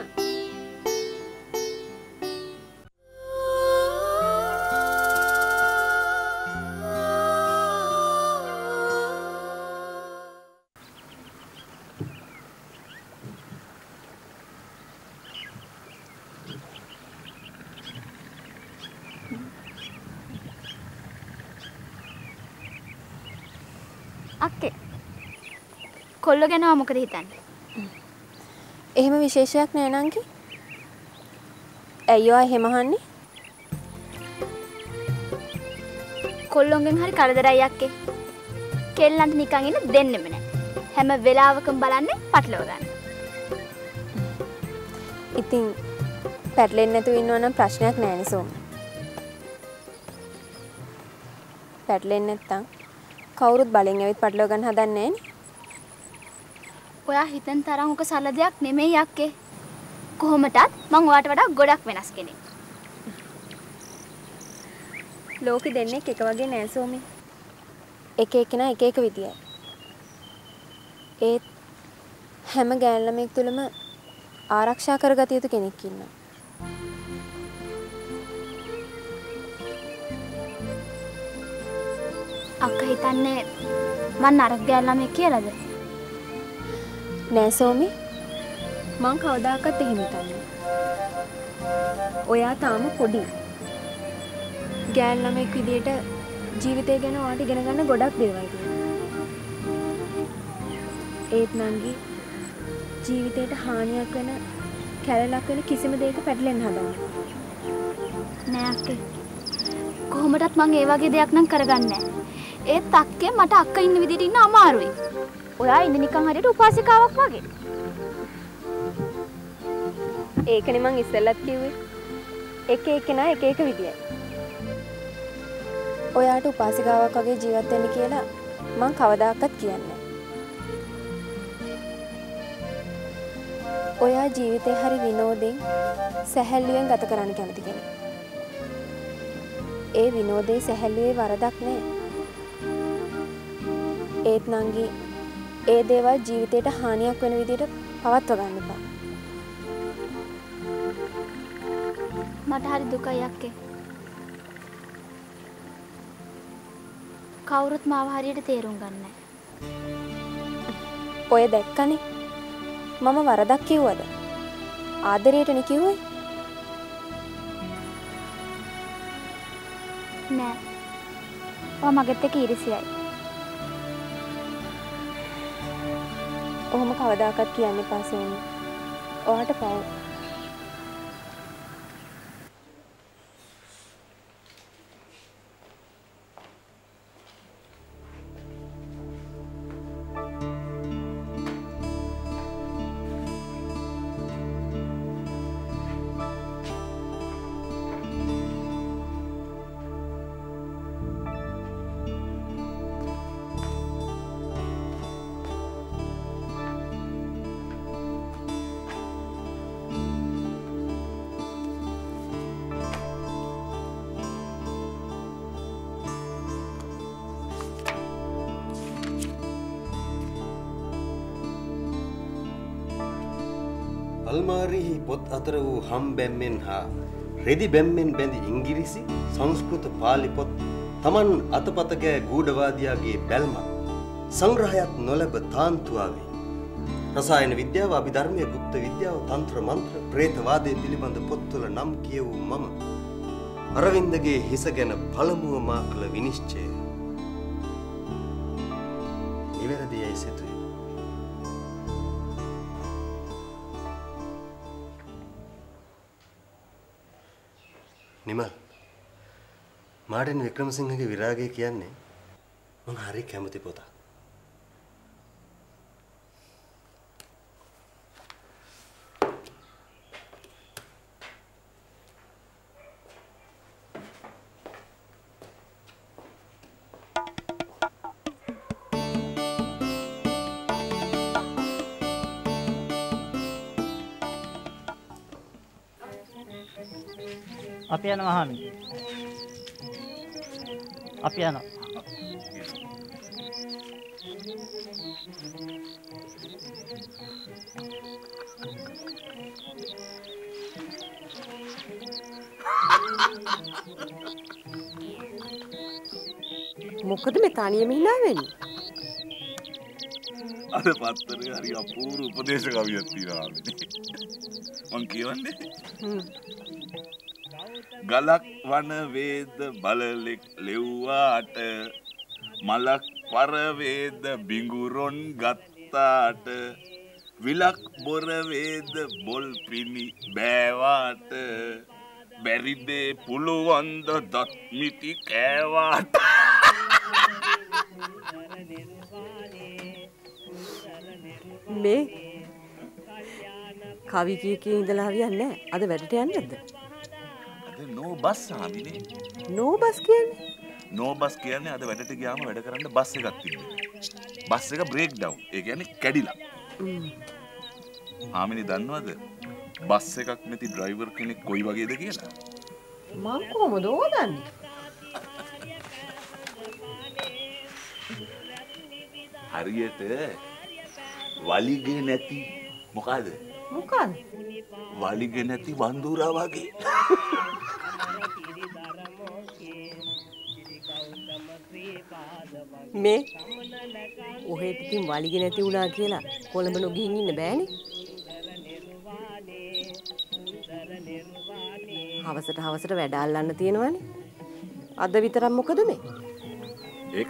V: අක්කේ කොල්ල ගැන මොකද හිතන්නේ?
D: එහෙම විශේෂයක් නෑ නංගි. ඇයි ඔයා එහෙම අහන්නේ?
V: කොල්ලොන්ගෙන් හරි කරදරයි අක්කේ. කෙල්ලන්ට නිකන් ඉන්න දෙන්නෙම නෑ. හැම වෙලාවකම බලන්නේ පටලව ගන්න.
D: ඉතින් පැටලෙන්නේ නැතුව ඉන්නවා නම් ප්‍රශ්නයක් නෑ නේ සෝම. පැටලෙන්නේ නැත්තම් කවුරුත් බලෙන් ඇවිත් පටලව ගන්න හදන්නේ නෑනේ.
V: ඔයා හිතන තරම් උක සරල දෙයක් නෙමෙයි අක්කේ. කොහොමටත් මං ඔයාට වඩා ගොඩක් වෙනස් කෙනෙක්.
D: ලෝකෙ දෙන්නේ එක වගේ නෑ සෝමි. එක එකනා එක එක විදියයි. ඒත් හැම ගෑන් ළමෙක් තුළම ආරක්ෂා කරගත යුතු කෙනෙක් ඉන්නවා.
V: අක්කා හිතන්නේ මං නරක ගෑන් ළමෙක් කියලාද?
D: නෑ සෝමි. මං කවදාකවත් එහෙම හිතන්නේ. ඔයා තාම පොඩි. ගෑන් ළමෙක් විදියට ජීවිතය ගැන ඔයාට ඉගෙන ගන්න ගොඩක් දේවල් තියෙනවා. ඒත් නංගි ජීවිතයට හානියක් වෙන කැලලක් වෙන කිසිම දෙයක පැටලෙන්න හදන්නේ
V: නෑ අක්කේ. කොහොමදත් මං ඒ වගේ දෙයක් නම් කරගන්නේ නෑ. ඒත් අක්කේ මට අක්කා ඉන්න විදිහට ඉන්න අමාරුයි. ඔයා ඉන්නේ නිකන් හරියට උපාසිකාවක් වගේ.
D: ඒකනේ මං ඉස්සෙල්ලත් කිව්වේ. එක එකනා එක එක විදියයි. ඔයාට උපාසිකාවක් වගේ ජීවත් වෙන්න කියලා මං කවදාකවත් කියන්නේ නෑ. ඔයා ජීවිතේ හරි විනෝදෙන් සැහැල්ලුවෙන් ගත කරන්න කැමති කෙනෙක්. ඒ විනෝදේ සැහැල්ලුවේ වරදක් නෑ. ඒත් නංගි ඒ දේවල් ජීවිතයට හානියක් වෙන විදිහට පවත්ව ගන්න එපා.
V: මට හරි දුකයි අක්කේ. කවුරුත් මාව හරියට තේරුම් ගන්නෑ.
D: ඔය දැක්කනේ. මම වරදක් කිව්වද? ආදරයටනේ කිව්වේ.
V: නෑ. ඔයා මගෙත් එක්ක ඊර්ෂ්‍යයි.
D: ඔහොම කවදාකවත් කියන්න එපා සෝමි. ඔයාට පව්.
R: අල්මාරිහි පොත් අතර වූ හම් බැම්මෙන් හා රෙදි බැම්මෙන් බැඳි ඉංග්‍රීසි සංස්කෘත පාලි පොත් තමන් අතපත කෑ ගූඪවාදියාගේ බැල්මත් සංග්‍රහයක් නොලැබ තාන්තුවාවේ රසායන විද්‍යාව අභිධර්මයේ ගුප්ත විද්‍යාව තන්ත්‍ර මන්ත්‍ර ප්‍රේතවාදයේ පිළිබඳ පොත්වල නම් කියවූ මම අරවින්දගේ හිස ගැන පළමුව මා කළ විනිශ්චය නිවැරදියයි සිතුවේ. නිමල් මාඩන් වික්‍රමසිංහගේ විරාගය කියන්නේ මම හරි කැමති පොතක්.
F: අපි යනවා හාමි. අපි යනවා.
L: මොකද මේ තනියම hina වෙන්නේ?
J: අර පත්තරේ හරි අපූර්ව උපදේශ කවියක් තියෙනවා මං කියවන්නේ. ගලක් වන වේද බලලෙක් ලෙව්වාට මලක් පර වේද බිඟුරොන් ගත්තාට විලක් බොර වේද බොල් පිණි බෑවාට බැරිදේ පුළුවන්ද දත් මිටි කෑවාට.
L: මේ කවි කීකී ඉඳලා හරියන්නේ නැහැ. අද වැඩට යන්නේ නැද්ද?
J: අද නෝ බස් ආමිනේ.
L: නෝ බස් කියන්නේ?
J: නෝ බස් කියන්නේ අද වැඩට ගියාම වැඩ කරන්න බස් එකක් තිබුණේ. බස් එක බ්‍රේක් ඩවුන්. ඒ කියන්නේ කැඩිලා. ආමිනේ දන්නවද? බස් එකක් නැති ඩ්‍රයිවර් කෙනෙක් කොයි වගේද කියලා?
L: මං කොහොමද ඕදන්නේ?
J: හරියට වලිගේ නැති මොකද?
L: මොකද?
J: වලිගේ නැති වඳුරා වගේ.
L: මේ ඔහෙට ඉතින් වලිගේ නැති වුණා කියලා කොළඹ නොගිහින් ඉන්න බෑනේ. හවසට වැඩ අල්ලන්න තියෙනවනේ. අද විතරක් මොකද මේ?
J: ඒක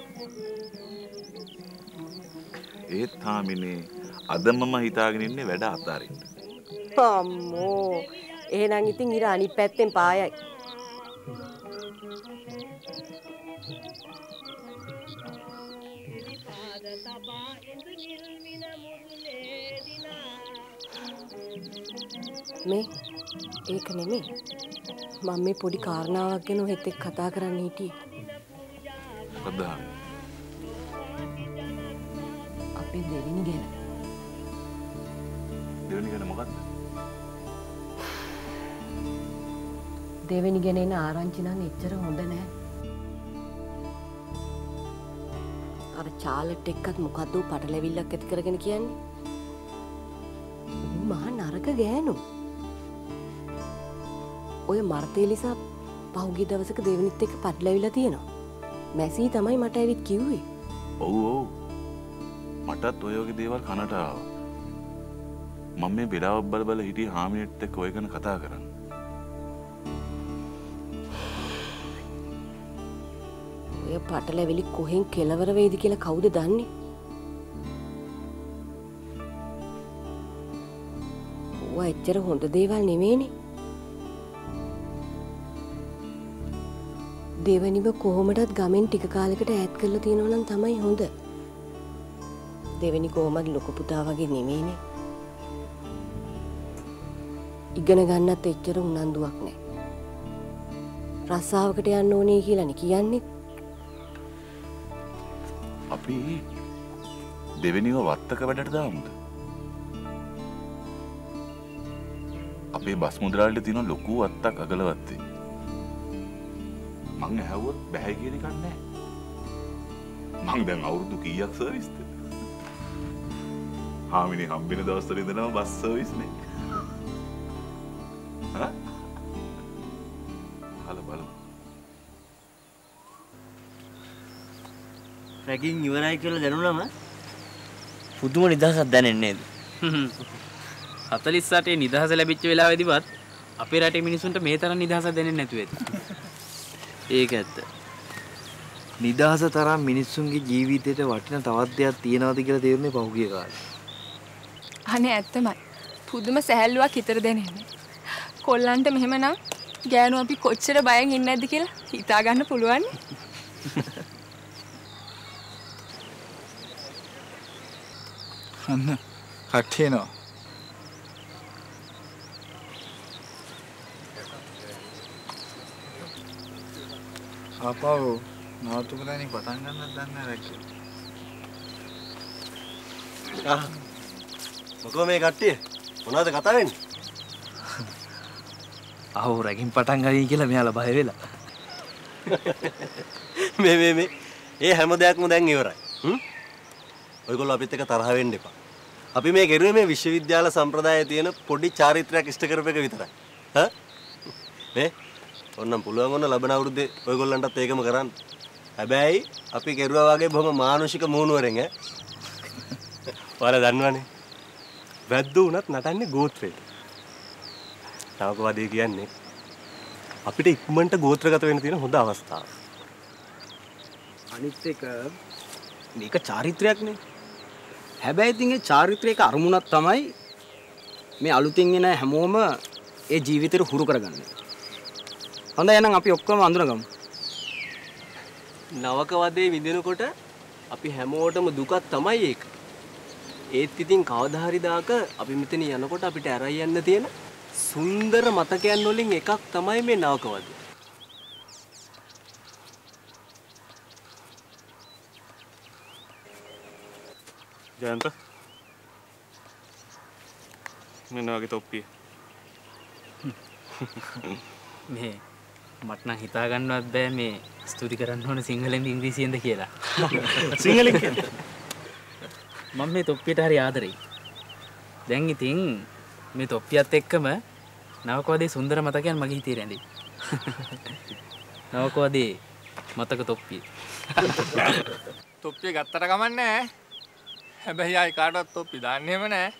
J: ඒත් තාමිනේ අද මම හිතාගෙන ඉන්නේ වැඩ අතාරින්න.
L: අම්මෝ එහෙනම් ඉතින් ඉර අනිත් පැත්තෙන් පායයි. මේ ඒක නෙමෙයි. මම මේ පොඩි කාරණාවක් ගැන ඔහෙත් එක්ක කතා කරන්න හිටියේ.
J: මොකද?
L: අපේ දෙවෙනි ගැන.
J: දෙවෙනි ගැන මොකද්ද?
L: දෙවෙනි ගැන එන ආරංචි නම් එච්චර හොඳ නෑ. අර චාලට් එක්කත් මොකද්ද පටලැවිල්ලක් ඇති කරගෙන කියන්නේ? මහා නරක ගෑනු. ඔය මර්තේලිසා පහුගිය දවසක දෙවෙනිත් එක්ක පටලැවිලා තියෙනවා. මැසී තමයි මට ඇවිත් කිව්වේ.
J: ඔව් ඔව්. මටත් ඔය වගේ දේවල් කනට ආවා. මම මේ බෙරාවක් බල බල හිටියේ හාමිනෙත් එක්ක ඔය ගැන කතා කරන්න.
L: ඔය පටලැවිලි කොහෙන් කෙලවර වෙයිද කියලා කවුද දන්නේ? ඔය එච්චර හොඳ දේවල් නෙමෙයිනේ. දෙවනිව කොහොමදත් ගමෙන් ටික කාලයකට ඈත් කරලා තියෙනවා නම් තමයි හොඳ. දෙවෙනි කොහොමද ලොකු පුතා වගේ නෙමෙයිනේ. ඉගෙන ගන්නත් එච්චර උනන්දුවක් නැහැ. රස්සාවකට යන්න ඕනේ කියලානේ කියන්නේ.
J: අපි දෙවෙනිව වත්තක වැඩට දාමුද? අපේ බස් මුදලාලිට තියෙන ලොකු වත්තක් අගලවත්තේ. මං ඇහුවොත් බැහැ කියන එකක් නැහැ. මං දැන් අවුරුදු කීයක් සර්විස්ද? හාමිනේ හම්බෙන දවස්වල ඉඳනම බස් සර්විස් නේ. හා? හලෝ බලමු.
F: රැගින් ඉවරයි කියලා දැනුණාම
M: පුදුම නිදහසක් දැනෙන්නේ නේද?
E: 48 නිදහස ලැබිච්ච වෙලාවෙදිවත් අපේ රටේ මිනිසුන්ට මේ තරම් නිදහසක් දැනෙන්නේ නැතුව ඇති.
M: ඒක ඇත්ත. නිදහස තරම් මිනිස්සුන්ගේ ජීවිතේට වටින තවත් දෙයක් තියනවාද කියලා තේරුනේ පහුගිය කාලේ.
C: අනේ ඇත්තමයි. පුදුම සැහැල්ලුවක් හිතට දැනෙන්නේ. කොල්ලන්ට මෙහෙමනම් ගෑනු අපි කොච්චර බයෙන් ඉන්නේ නැද්ද කියලා හිතා ගන්න පුළුවන්.
N: අන්න කට්ටියනවා. ආපහු නවතුමලනේ පටන් ගන්නත් දන්නේ නැහැ.
R: මොකෝ මේ කට්ටිය? මොනවද කතා වෙන්නේ?
M: අහෝ රැකින් පටන් ගනී කියලා මෙයාලා බය වෙලා.
R: මේ ඒ හැම දෙයක්ම දැන් ඉවරයි. ඔයගොල්ලෝ අපිත් එක්ක තරහ වෙන්න එපා. අපි මේ කෙරුවේ මේ විශ්වවිද්‍යාල සම්ප්‍රදායේ තියෙන පොඩි චාරිත්‍රාක් ඉෂ්ට කරපු එක විතරයි. මේ ඕන්නම් පුළුවන් වුණ ලබන අවුරුද්දේ ඔයගොල්ලන්ටත් ඒකම කරන්න. හැබැයි අපි කෙරුවා වගේ බොහොම මානුෂික මූණුවරෙන් ඈ. ඔයාලා දන්නවනේ. වැද්දෝ උනත් නටන්නේ ගෝත්‍රයට. තාවකවාදී කියන්නේ අපිට ඉක්මනට ගෝත්‍රගත වෙන්න තියෙන හොඳ අවස්ථාවක්.
K: අනිත් එක මේක චාරිත්‍රයක්නේ. හැබැයි ඉතින් ඒ චාරිත්‍රයක අරමුණක් තමයි මේ අලුතින් එන හැමෝම ඒ ජීවිතේට හුරු කරගන්නේ. හොඳයි එහෙනම් අපි ඔක්කොම අඳුනගමු.
R: නවක වදේ විඳිනකොට අපි හැමෝටම දුකක් තමයි ඒක. ඒත් ඉතින් කවදා හරි දාක අපි මෙතන යනකොට අපිට ඇරයි යන්න තියෙන සුන්දර මතකයන් වලින් එකක් තමයි මේ නවක වදේ.
H: ජයන්ත මෙන්න වගේ තොප්පිය.
E: මේ මට නම් හිතා ගන්නවත් බෑ මේ ස්තුති කරන්න ඕන සිංහලෙන්ද ඉංග්‍රීසියෙන්ද කියලා.
H: සිංහලෙන් කියන්න.
E: මම මේ තොප්පියට හරි ආදරෙයි. දැන් ඉතින් මේ තොප්පියත් එක්කම නවකවදේ සුන්දර මතකයන් මගේ හිතේ රැඳෙයි. නවකවදේ මතක තොප්පිය.
T: තොප්පිය ගත්තට කමන්නේ නැහැ. හැබැයි ආයි කාටවත් තොප්පි දාන්නෙම නැහැ.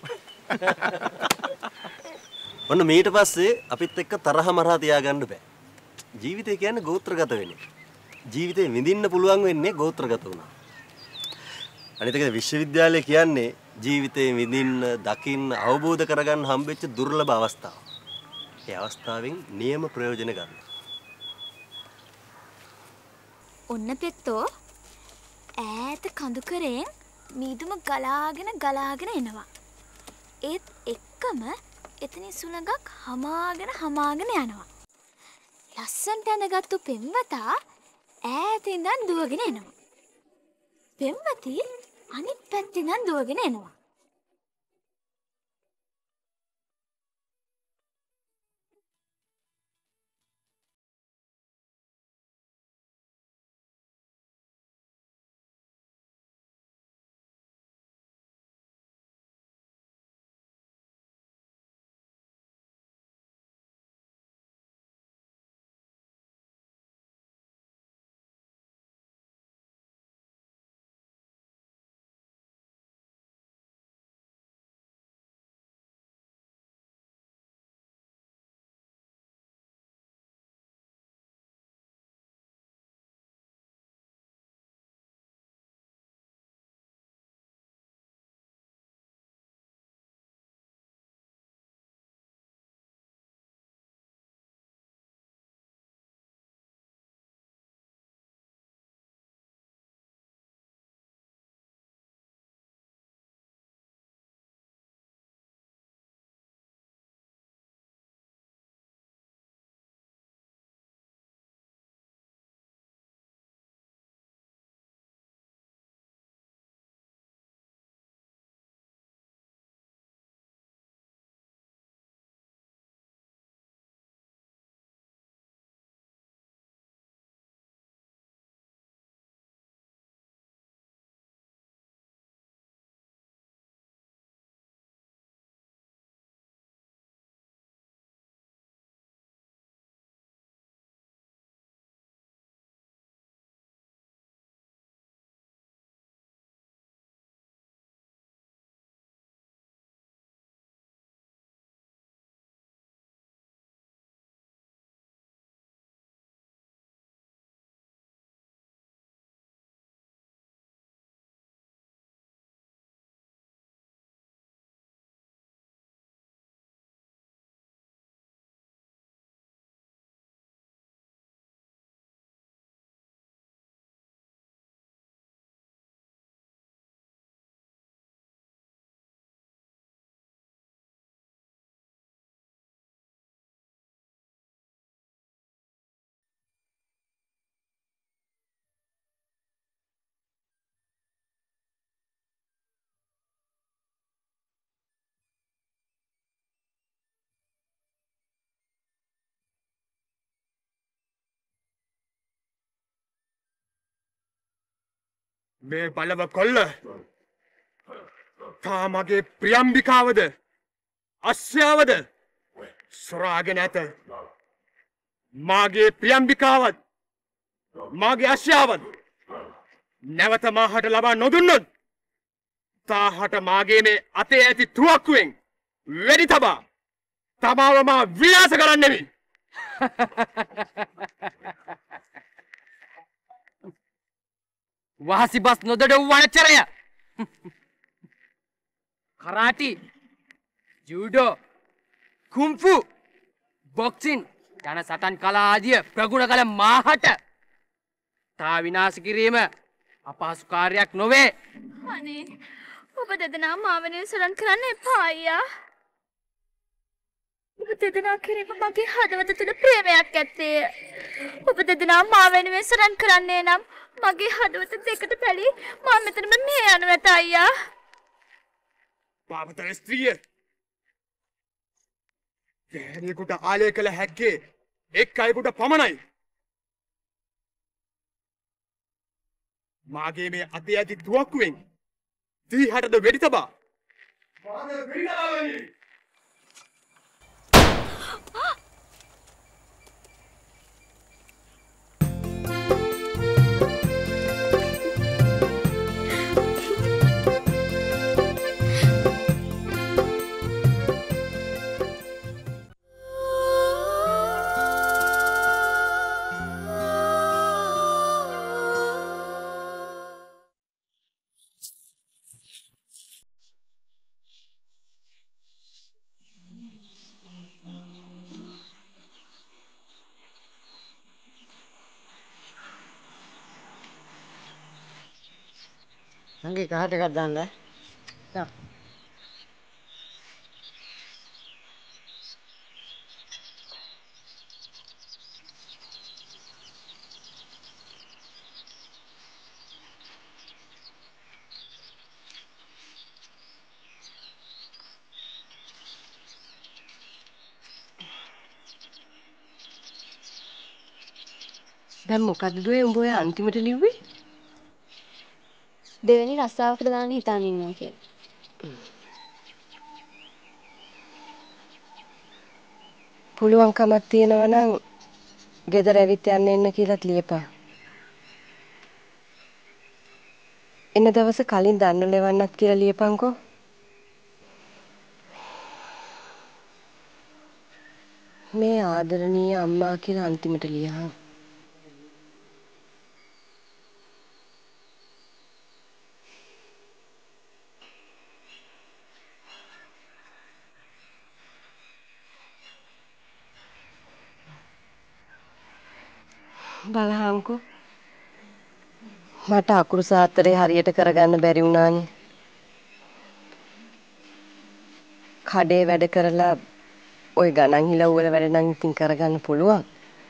R: ඔන්න මීට පස්සේ අපිත් එක්ක තරහ මරහ තියාගන්න බෑ. ජීවිතය කියන්නේ ගෝත්‍රගත වෙන්නේ. ජීවිතේ විඳින්න පුළුවන් වෙන්නේ ගෝත්‍රගත වුණා. අනිත් එක විශ්වවිද්‍යාලය කියන්නේ ජීවිතේ විඳින්න, දකින්න, අවබෝධ කරගන්න හම්බෙච්ච දුර්ලභ අවස්ථාව. ඒ අවස්ථාවෙන් නියම ප්‍රයෝජන ගන්න.
V: ඔන්න පෙත්තෝ ඈත කඳු කරෙන් මීදුම ගලාගෙන එනවා. ඒත් එක්කම එතනින් සුළඟක් හමාගෙන යනවා. ලස්සන්ට ඇඳගත්තු පෙම්වතා ඈත ඉඳන් දුවගෙන එනවා. පෙම්වති අනිත් පැත්තෙන් ඉඳන් දුවගෙන එනවා.
S: මේ බලව කොල්ල තාමගේ ප්‍රියම්බිකාවද අස්්‍යාවද සොරාගෙන ඇත. මාගේ ප්‍රියම්බිකාවත් මාගේ අශ්‍යාවත් නැවත මාහට ලබා නොදුන්නොත් තාහට මාගේ මේ අතේ ඇති තුවක්කුවෙන් වෙඩි තබා තමාව මා විනාශ කරන්නෙමි.
O: වහසි බස් නොදඩ වනචරය කරාටි ජූඩෝ කුම්ෆු බොක්සින් යන සටන් කලා ආදිය ප්‍රගුණ කළ මාහට තා විනාශ කිරීම අපහසු කාර්යයක් නොවේ.
V: අනේ ඔබ දෙදෙනා මාව නිවසරන් කරන්න එපා අයියා. ඔබ දෙදෙනා කෙරෙහිම මගේ හදවත තුළ ප්‍රේමයක් ඇත්තේ. ඔබ දෙදෙනා මා වෙනුවෙන් සරන් කරන්නේ නම් මගේ හදවත දෙකට පැලී මා මෙතනම මේ යනු ඇත අයියා.
S: පාපතර ස්ත්‍රිය ගැහැණියෙකුට ආලය කළ හැක්කේ එක් අයෙකුට පමණයි. මාගේ මේ අතේ ඇති තුවක්කුවෙන් දීහටද වෙඩි තබා මාද වෙඩි තබාගනි.
L: Nanti kahar dekat danda. Ya. දැන් මොකද්ද දුවේ උඹ ඔය අන්තිමට ලිව්වේ?
D: දෙවෙනි රස්සාවකට දාන්න හිතාන ඉන්නවා කියලා.
L: පුළුවන්කමක් තියෙනවා නම් ගෙදර ඇවිත් යන්න එන්න කියලාත් ලියපන්. එන දවස කලින් දන්න ලෙවන්නත් කියලා ලියපන්කෝ. මේ ආදරණීය අම්මා කියලා අන්තිමට ලියහන්. බලහන්කෝ මට අකුරු සාත්තරේ හරියට කරගන්න බැරි වුණානේ. කඩේ වැඩ කරලා ওই ගණන් හිලව් වල වැඩ නම් ඉතින් කරගන්න පුළුවන්.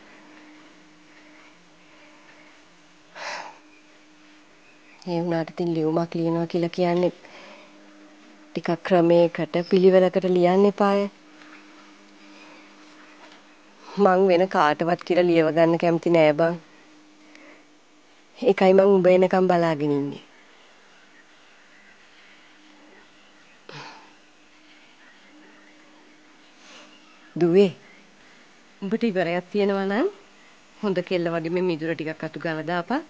L: ඒ වුණාට ඉතින් ලියුමක් ලියනවා කියලා කියන්නේ ටිකක් ක්‍රමයකට පිළිවෙලකට ලියන්න එපාය. මං වෙන කාටවත් කියලා ලියව ගන්න කැමති නෑ බං. ඒකයි මං උඹ එනකම් බලාගෙන ඉන්නේ. දුවේ උඹට ඉවරයක් තියෙනවා නම් හොඳ කෙල්ල වගේ මේ මිදුර ටිකක් අතු ගාලා දාපන්.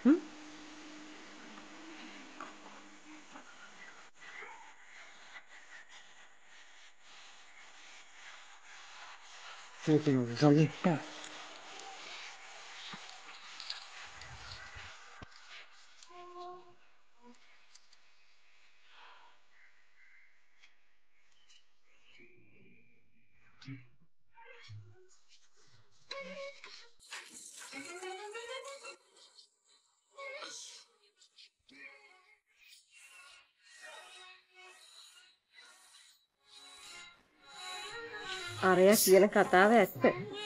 L: අරය කියන කතාව ඇත්ත.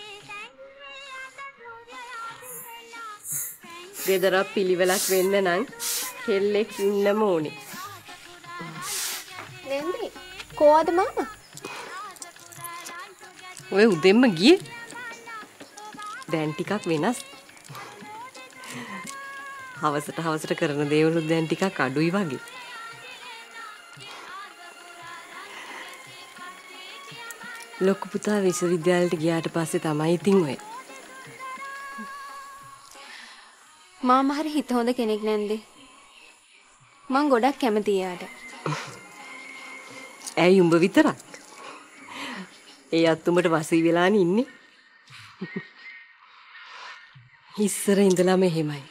L: ගෙදර පිළිවෙලක් වෙන්න නම් කෙල්ලෙක් ඉන්නම ඕනේ.
D: නෙන්දි කොහොමද මාමා?
L: ඔය උදෙන්ම ගියේ. දැන් ටිකක් වෙනස්. හවසට කරන දේවලුත් දැන් ටිකක් අඩුයි වගේ. ලොකු පුතා විශ්වවිද්‍යාලයට ගියාට පස්සේ තමයි ඉතින් ඔය.
D: මාම හරි හිත හොඳ කෙනෙක් නැන්දේ. මං ගොඩක් කැමතියි යාට.
L: ඇයි උඹ විතරක්? ඒ අත්තුඹට වසී වෙලානේ ඉන්නේ. ඉස්සර ඉඳලාම එහෙමයි.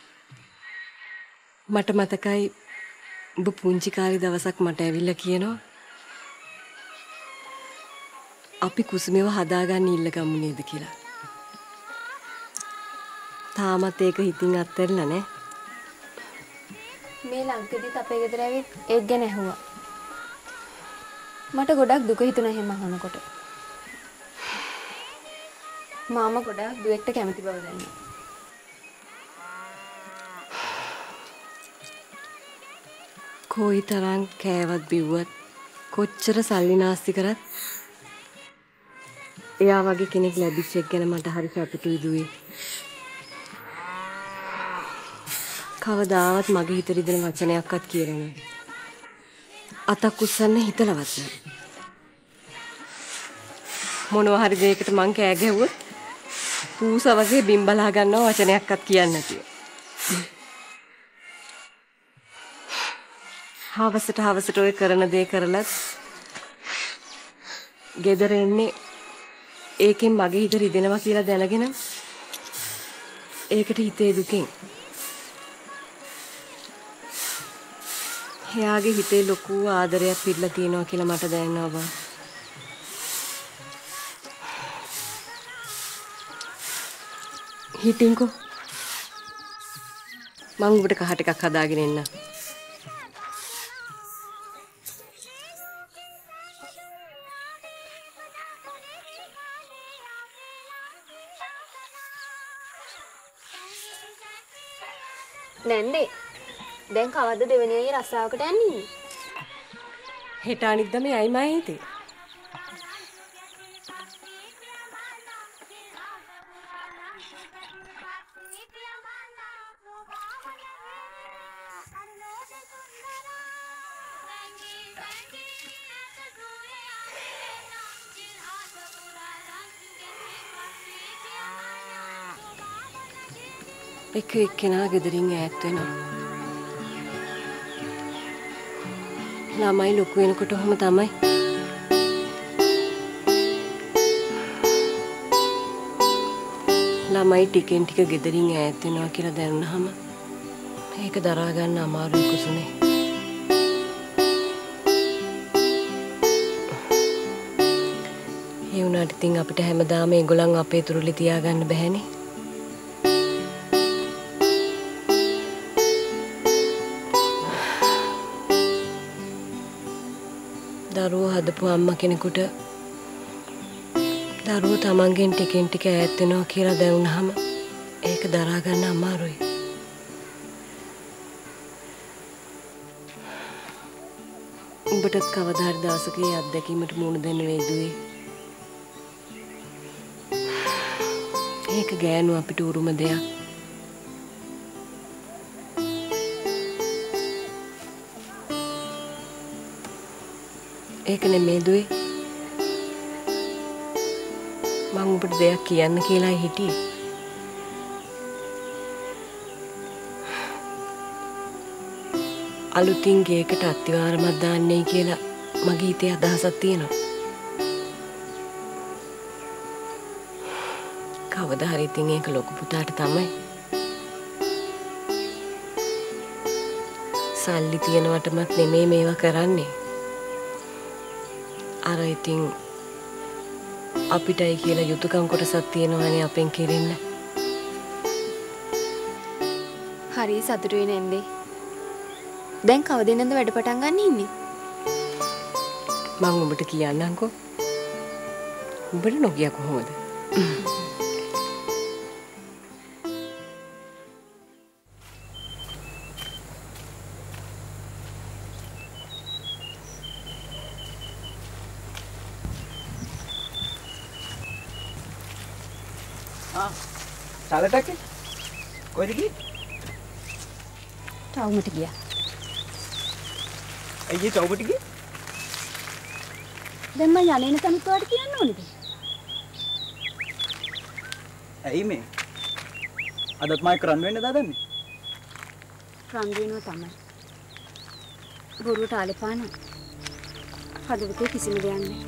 L: මට මතකයි ඔබ පුංචි කාලේ දවසක් මට ඇවිල්ලා කියනවා අපි කුසුමේව හදාගන්න ඉල්ලගමු නේද කියලා. තාමත් ඒක හිතින් අත්හැරලා නැහැ.
D: මේ ලංකෙදිත් අපේ ගෙදර ඇවිත් ඒක ගැන ඇහුවා. මට ගොඩක් දුක හිතුණා එහෙම අහනකොට. මාමා ගොඩක් දුවෙක්ට කැමති බව දැනුණා.
L: කොයි තරම් කෑවත් බිව්වත් කොච්චර සල්ලි නාස්ති කරත් එයා වගේ කෙනෙක් ලැබිච්ච එක ගැන මට හරි සතුටුයි දුවේ. කවදාවත් මගේ හිත රිදෙන වචනයක්වත් කියලා නෑ. අතක් උස්සන්න හිතලවත් නෑ. මොනවා හරි දෙයකට මං කෑ ගැහුවොත් පූසා වගේ බිම් බලා ගන්නව වචනයක්වත් කියන්නේ නැතිව. හවසට ඔය කරන දේ කරලත් ගෙදර එන්නේ ඒකෙන් මගේ හිත රිදෙනවා කියලා දැනගෙන ඒකට හිතේ දුකෙන්. එයාගේ හිතේ ලොකු ආදරයක් පිරලා තියෙනවා කියලා මට දැනෙනවා බං. හිටින්කෝ. මං ඔබට කහ ටිකක් හදාගෙන එන්න.
D: නැන්දේ දැන් කවද්ද දෙවෙනි අයියේ රස්සාවකට යන්නේ?
L: හෙට අනිද්දා මේ අයි මයි හිතේ. එක එක්කෙනා ගෙදරින් ඈත් වෙනවා. ළමයි ලොකු වෙනකොට ඔහොම තමයි. ළමයි ටිකෙන් ටික ගෙදරින් ඈත් වෙනවා කියලා දැනුනහම ඒක දරා ගන්න අමාරුයි කුසුනේ. ඒ වුණාට ඉතින් අපිට හැමදාම ඒගොල්ලන් අපේ තුරුලි තියාගන්න බැහැනේ. දරුවෝ හදපු අම්මා කෙනෙකුට දරුවෝ තමන්ගෙන් ටිකෙන් ටික ඈත් වෙනවා කියලා දැනුනහම ඒක දරා ගන්න අමාරුයි. උඹටත් කවදා හරි දවසක ඒ අත්දැකීමට මුහුණ දෙන්න වෙයි දුවේ. ඒක ගෑනු අපිට උරුම දෙයක්. ඒක නෙමෙයි දුවේ. මම ඔබට දෙයක් කියන්න කියලා හිටියේ. අලුතින් ගේකට අත්තිවාරමක් දාන්නයි කියලා මගේ හිතේ අදහසක් තියෙනවා. කවදා හරි ඉතින් ඒක ලොකු පුතාට තමයි. සල්ලි තියනවටමත් නෙමෙයි මේවා කරන්නේ. අර ඉතින් අපිටයි කියලා යුතුයකම් කොටසක් තියෙනවනේ අපෙන් කෙරෙන්න.
D: හරි සතුටුයි නැන්දේ. දැන් කවදින්ද වැඩ පටන් ගන්න ඉන්නේ?
L: මම ඔබට කියන්නම්කෝ. ඔබට නොකිය කොහොමද?
K: चालत आहे कोई की
V: ටවුමට ගියා.
K: අයියේ ටවුමට ගියේ?
V: දැන් මම යන්නේ තනිත් ඔයාලට කියන්න ඕනේද?
K: ඇයි මේ? අදත් මයික් රන් වෙන්න දාදන්නේ?
V: රන් වෙනවා තමයි. බොරුවට ආලපාන. හදවතේ කිසිම දෙයක් නැහැ.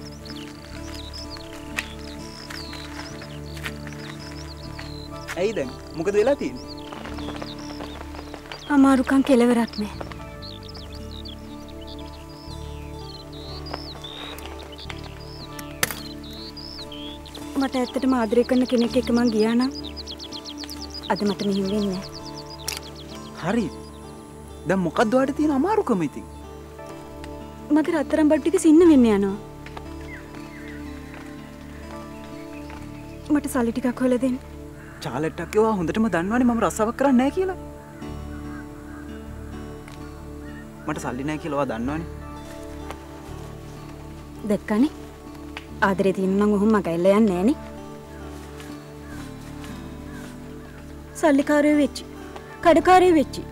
K: ඇයි දැන්? මොකද වෙලා තියෙන්නේ?
V: අමාරුකම් කෙලවරක් නැහැ. මට ඇත්තටම ආදරය කරන කෙනෙක් එක්ක මං ගියා නම් අද මට මෙහෙම වෙන්නේ නැහැ.
K: හරි. දැන් මොකක්ද ඔයාලට තියෙන අමාරුකම ඉතින්?
V: මගේ රත්තරන් බඩු ටික සින්න වෙන්න යනවා. මට සල්ලි ටිකක් හොයලා දෙන්න.
K: චාලට්ටක් ඒවා හොඳටම දන්නවනේ මම රස්සාවක් කරන්නේ නැහැ කියලා. මට සල්ලි නැහැ කියලා ඔයා දන්නවනේ.
V: දැක්කනේ? ආදරේ තියෙන නම් ඔහොම මග ඇල්ල යන්නේ නැහනේ. සල්ලිකාරයෝ වෙච්චි. කඩකාරයෝ වෙච්චි.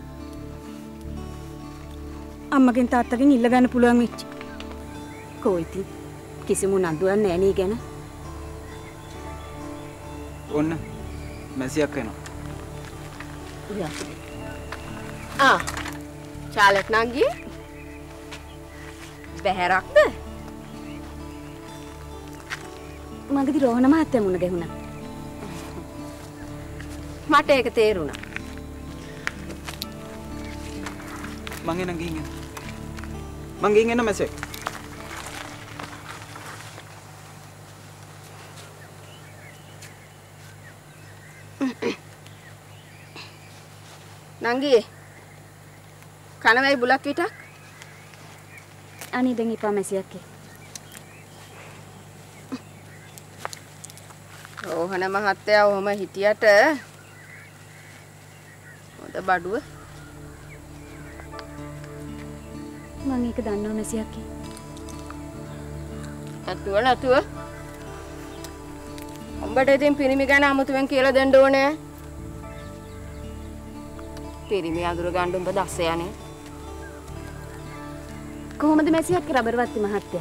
V: අම්මගෙන් තාත්තගෙන් ඉල්ල ගන්න පුළුවන් වෙච්චි. කොයිති කිසිම නඳුවක් නැහැ නේ ගැන.
K: ඔන්න මැසියක් වෙනවා.
C: චාලට් නංගී බැහැරක්ද?
V: මගදී රෝහණ මහත්තයා මුණ ගැහුණා.
C: මට ඒක තේරුණා.
K: මං එන ගිහින් එන්න. මං ගිහින් එන්න මැසෙක්.
C: නංගී කනවයි බුලක් විටක්?
V: අනේ දැන් ඉපා මැසියක්.
C: රෝහණ මහත්තයා ඔහම හිටියට හොඳ බඩුව.
V: මම ඒක දන්නව මැසියක්.
C: නැතුව උඹට ඉතින් පිරිමි ගැන අමුතුවෙන් කියලා දෙන්න ඕනේ. පිරිමි අඳුර ගන්න උඹ දස්සයනේ.
V: කොහොමද මැසියක් රබර්වත්ති මහත්තයා?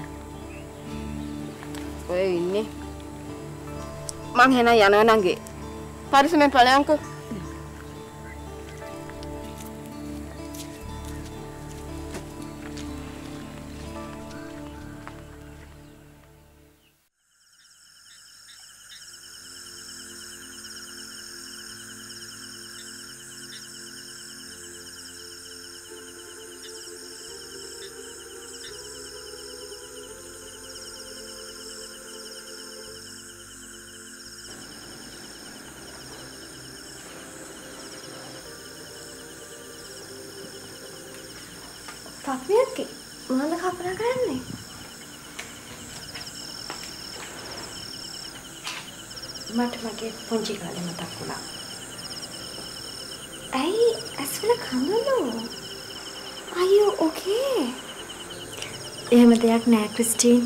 C: ඔය ඉන්නේ. මං හෙන යනවා නංගේ. පරිස්සමෙන් ඵලයන්කෝ.
D: පප්පියක්කේ මොනවද කල්පනා කරන්නේ? මට මගේ පුංචි කාලේ මතක් වුණා. ඇයි ඇස්වල කඳුළු? Are you okay? එහෙම දෙයක් නෑ ක්‍රිස්ටින්.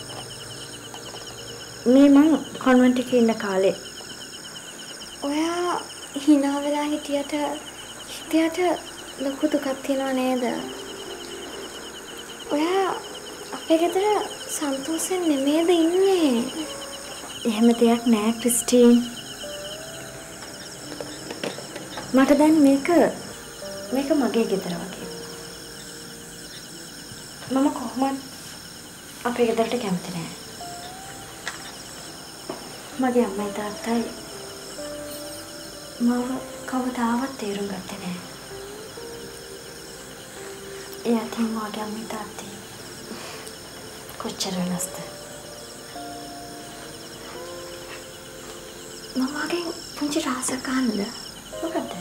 D: මේ මං කොන්වෙන්ට් එකේ ඉන්න කාලේ ඔයා hina වෙලා හිටියට ලොකු දුකක් තියනව නේද? ඔයා අපේ ගෙදර සන්තෝෂෙන් නෙමේද ඉන්නේ? එහෙම දෙයක් නෑ ක්‍රිස්ටින්. මට දැන් මේක මගේ ගෙදර වගේ. මම කොහොමද අපේ ගෙදරට කැමති නෑ. මගේ අම්මයි තාත්තයි මම කවදාවත් තේරුම් ගත්තේ නෑ. ඒ අතින් මගේ අම්මයි තාත්තයි කොච්චර වෙනස්ද? මම වගේ පුංචි රහසක් අහන්නද? මොකද්ද?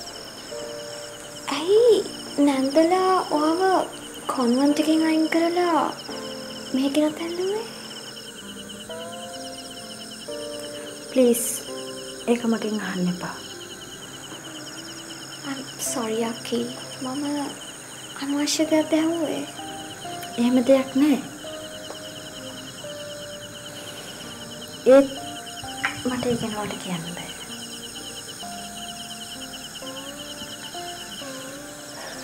D: ඇයි නැන්දලා ඔයව කොන්වෙන්ට් එකෙන් අයින් කරලා මෙහෙ ගෙනත් ඇල්ලුවේ? ප්ලීස් ඒක මගෙන් අහන්න එපා. I'm sorry අක්කි. මම අනවශ්‍ය දෙයක් දැහුවේ. එහෙම දෙයක් නෑ. ඒත් මට ඒක නෝට කියන්න බෑ.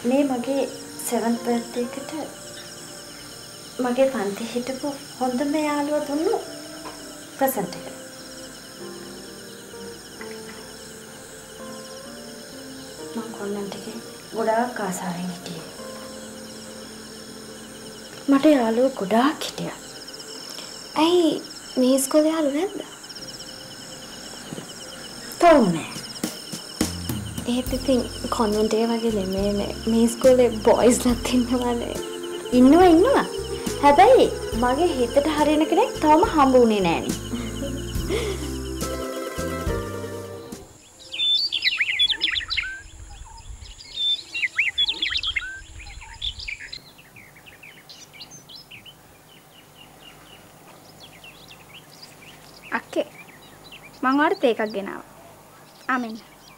D: මේ මගේ 7th birthday එකට මගේ පන්ති හිටපු හොඳම යාළුවා දුන්නු ප්‍රසන්ට් එක. මම කොල්ලන් ටිකේ ගොඩාක් ආසාවෙන් හිටියේ. මට යාළුවෝ ගොඩාක් හිටියා.
A: ඇයි මේ ඉස්කෝලේ යාළුවෝ නැද්ද?
D: තාම නෑ.
A: ඒත් ඉතින් කොන්වෙන්ට් එක වගේ නෙමෙයිනේ. මේ ඉස්කෝලේ බොයිස්ලත් ඉන්නවනේ.
D: ඉන්නවා. හැබැයි මගේ හිතට හරියන කෙනෙක් තාම හම්බ වුණේ නෑනේ.
V: අක්කේ මං ඔයාලට තේ එකක් ගෙනාවා. ආමෙන්.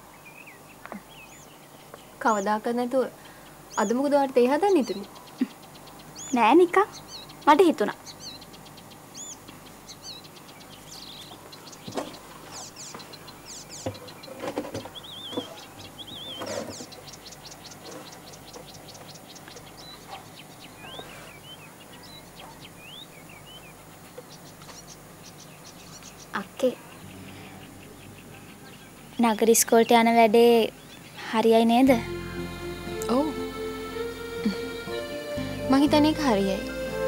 A: කවදාකවත් නැතුව අද මොකද ඔයාලට තේ හදන්න හිතුනේ?
V: නෑ නිකා. මට හිතුණා. අක්කේ නගර ඉස්කෝලේට යන වැඩේ හරියයි නේද?
A: ඔව්. මං හිතන්නේ ඒක හරියයි.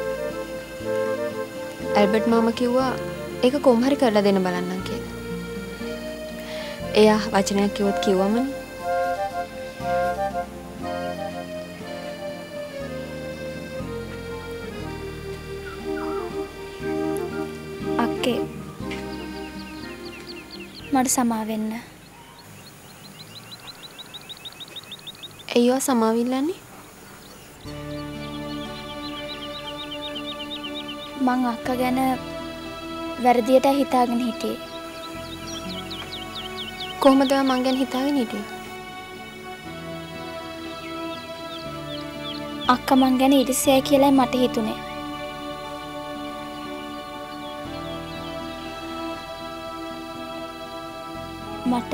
A: ඇල්බර්ට් මාමා කිව්වා ඒක කොහොම හරි කරලා දෙන්න බලන්නම් කියලා. එයා වචනයක් කිව්වොත් කිව්වමනේ.
V: අක්කේ මට සමා වෙන්න.
A: අයියෝ සමාවිල්ලන්නේ?
V: මං අක්කා ගැන වැරදියට හිතාගෙන හිටියේ.
A: කොහොමද මං ගැන හිතාගෙන හිටියේ?
V: අක්කා මං ගැන ඊර්ෂ්‍යායි කියලායි මට හිතුනේ. මට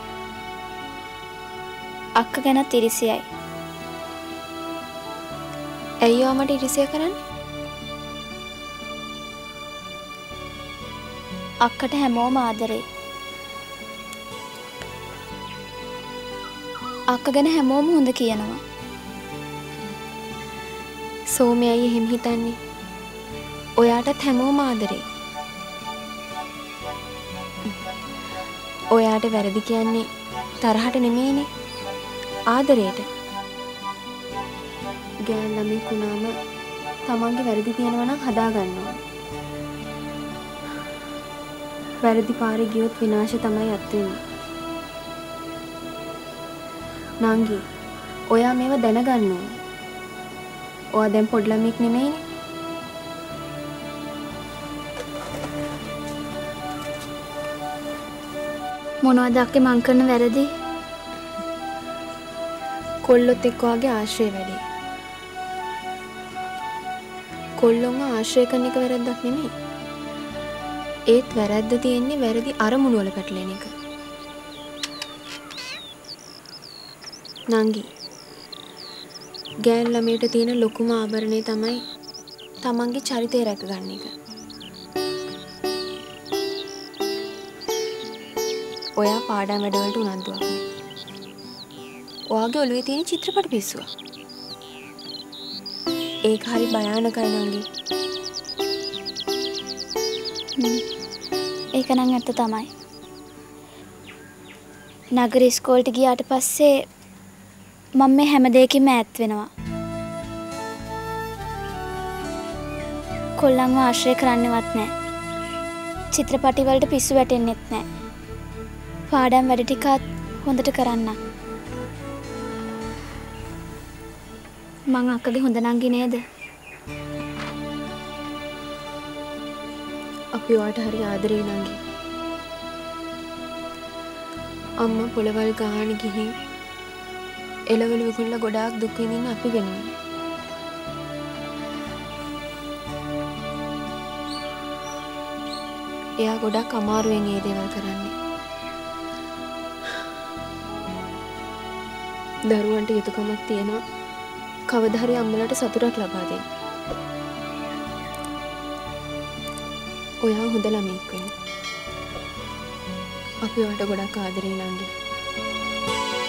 V: අක්කා ගැනත් ඊර්ෂ්‍යායි.
A: අයියෝ මට ඊර්ෂ්‍යා කරන්නේ?
V: අක්කට හැමෝම ආදරේ. අක්ක ගැන හැමෝම හොඳ කියනවා.
A: සෝමේ අයියේ එහෙම හිතන්නේ. ඔයාටත් හැමෝම ආදරේ. ඔයාට වැරදි කියන්නේ තරහට නෙමෙයිනේ. ආදරේට. ගෑන් ළමෙක් වුණාම තමන්ගේ වැරදි තියෙනවා නම් හදා ගන්නවා. වැරදි පාරේ ගියොත් විනාශය තමයි අත් වෙන්නේ. නංගි, ඔයා මේව දැනගන්න ඕනේ. ඔයා දැන් පොඩි ළමෙක් නෙමෙයිනේ.
V: මොනවද අක්කේ මං කරන වැරදි?
A: කොල්ලොත් එක්ක වගේ ආශ්‍රය වැඩි. කොල්ලොන්ව ආශ්‍රය කරන එක වැරද්දක් නෙමෙයි. ඒත් වැරද්ද තියෙන්නේ වැරදි අරමුණු වල පැටලෙන එක. නංගි, ගෑන් ළමයට තියෙන ලොකුම ආභරණය තමයි තමන්ගේ චරිතය රැකගන්න එක. ඔයා පාඩම් වැඩවලට උනන්දුවක් නෑ. ඔයාගේ ඔළුවේ තියෙන චිත්‍රපට පිස්සුවක්. ඒක හරි භයානකයි නංගි.
V: ඒක නම් ඇත්ත තමයි. නගර ඉස්කෝලේට ගියාට පස්සේ මම මේ හැම දෙයකින්ම ඈත් වෙනවා. කොල්ලන්ව ආශ්‍රය කරන්නවත් නැහැ. චිත්‍රපටි වලට පිස්සු වැටෙන්නෙත් නැහැ. පාඩම් වැඩ ටිකත් හොඳට කරන්න. මං අක්කගේ හොඳ නංගි නේද?
A: අපි ඔයාට හරි ආදරේ නංගි. අම්මා පොළවල් ගාන ගිහින් එළවලු විකුණලා ගොඩාක් දුක් විඳින්න අපි වෙනුවෙන්. එයා ගොඩක් අමාරුවෙන් ඒ දේවල් කරන්නේ. දරුවන්ට යුතුයකමක් තියෙනවා කවදා හරි අම්මලාට සතුටක් ලබා දෙන්න. ඔයා හොඳ ළමෙක් වෙන්න. අපි ඔයාලට ගොඩක් ආදරේ නංගි.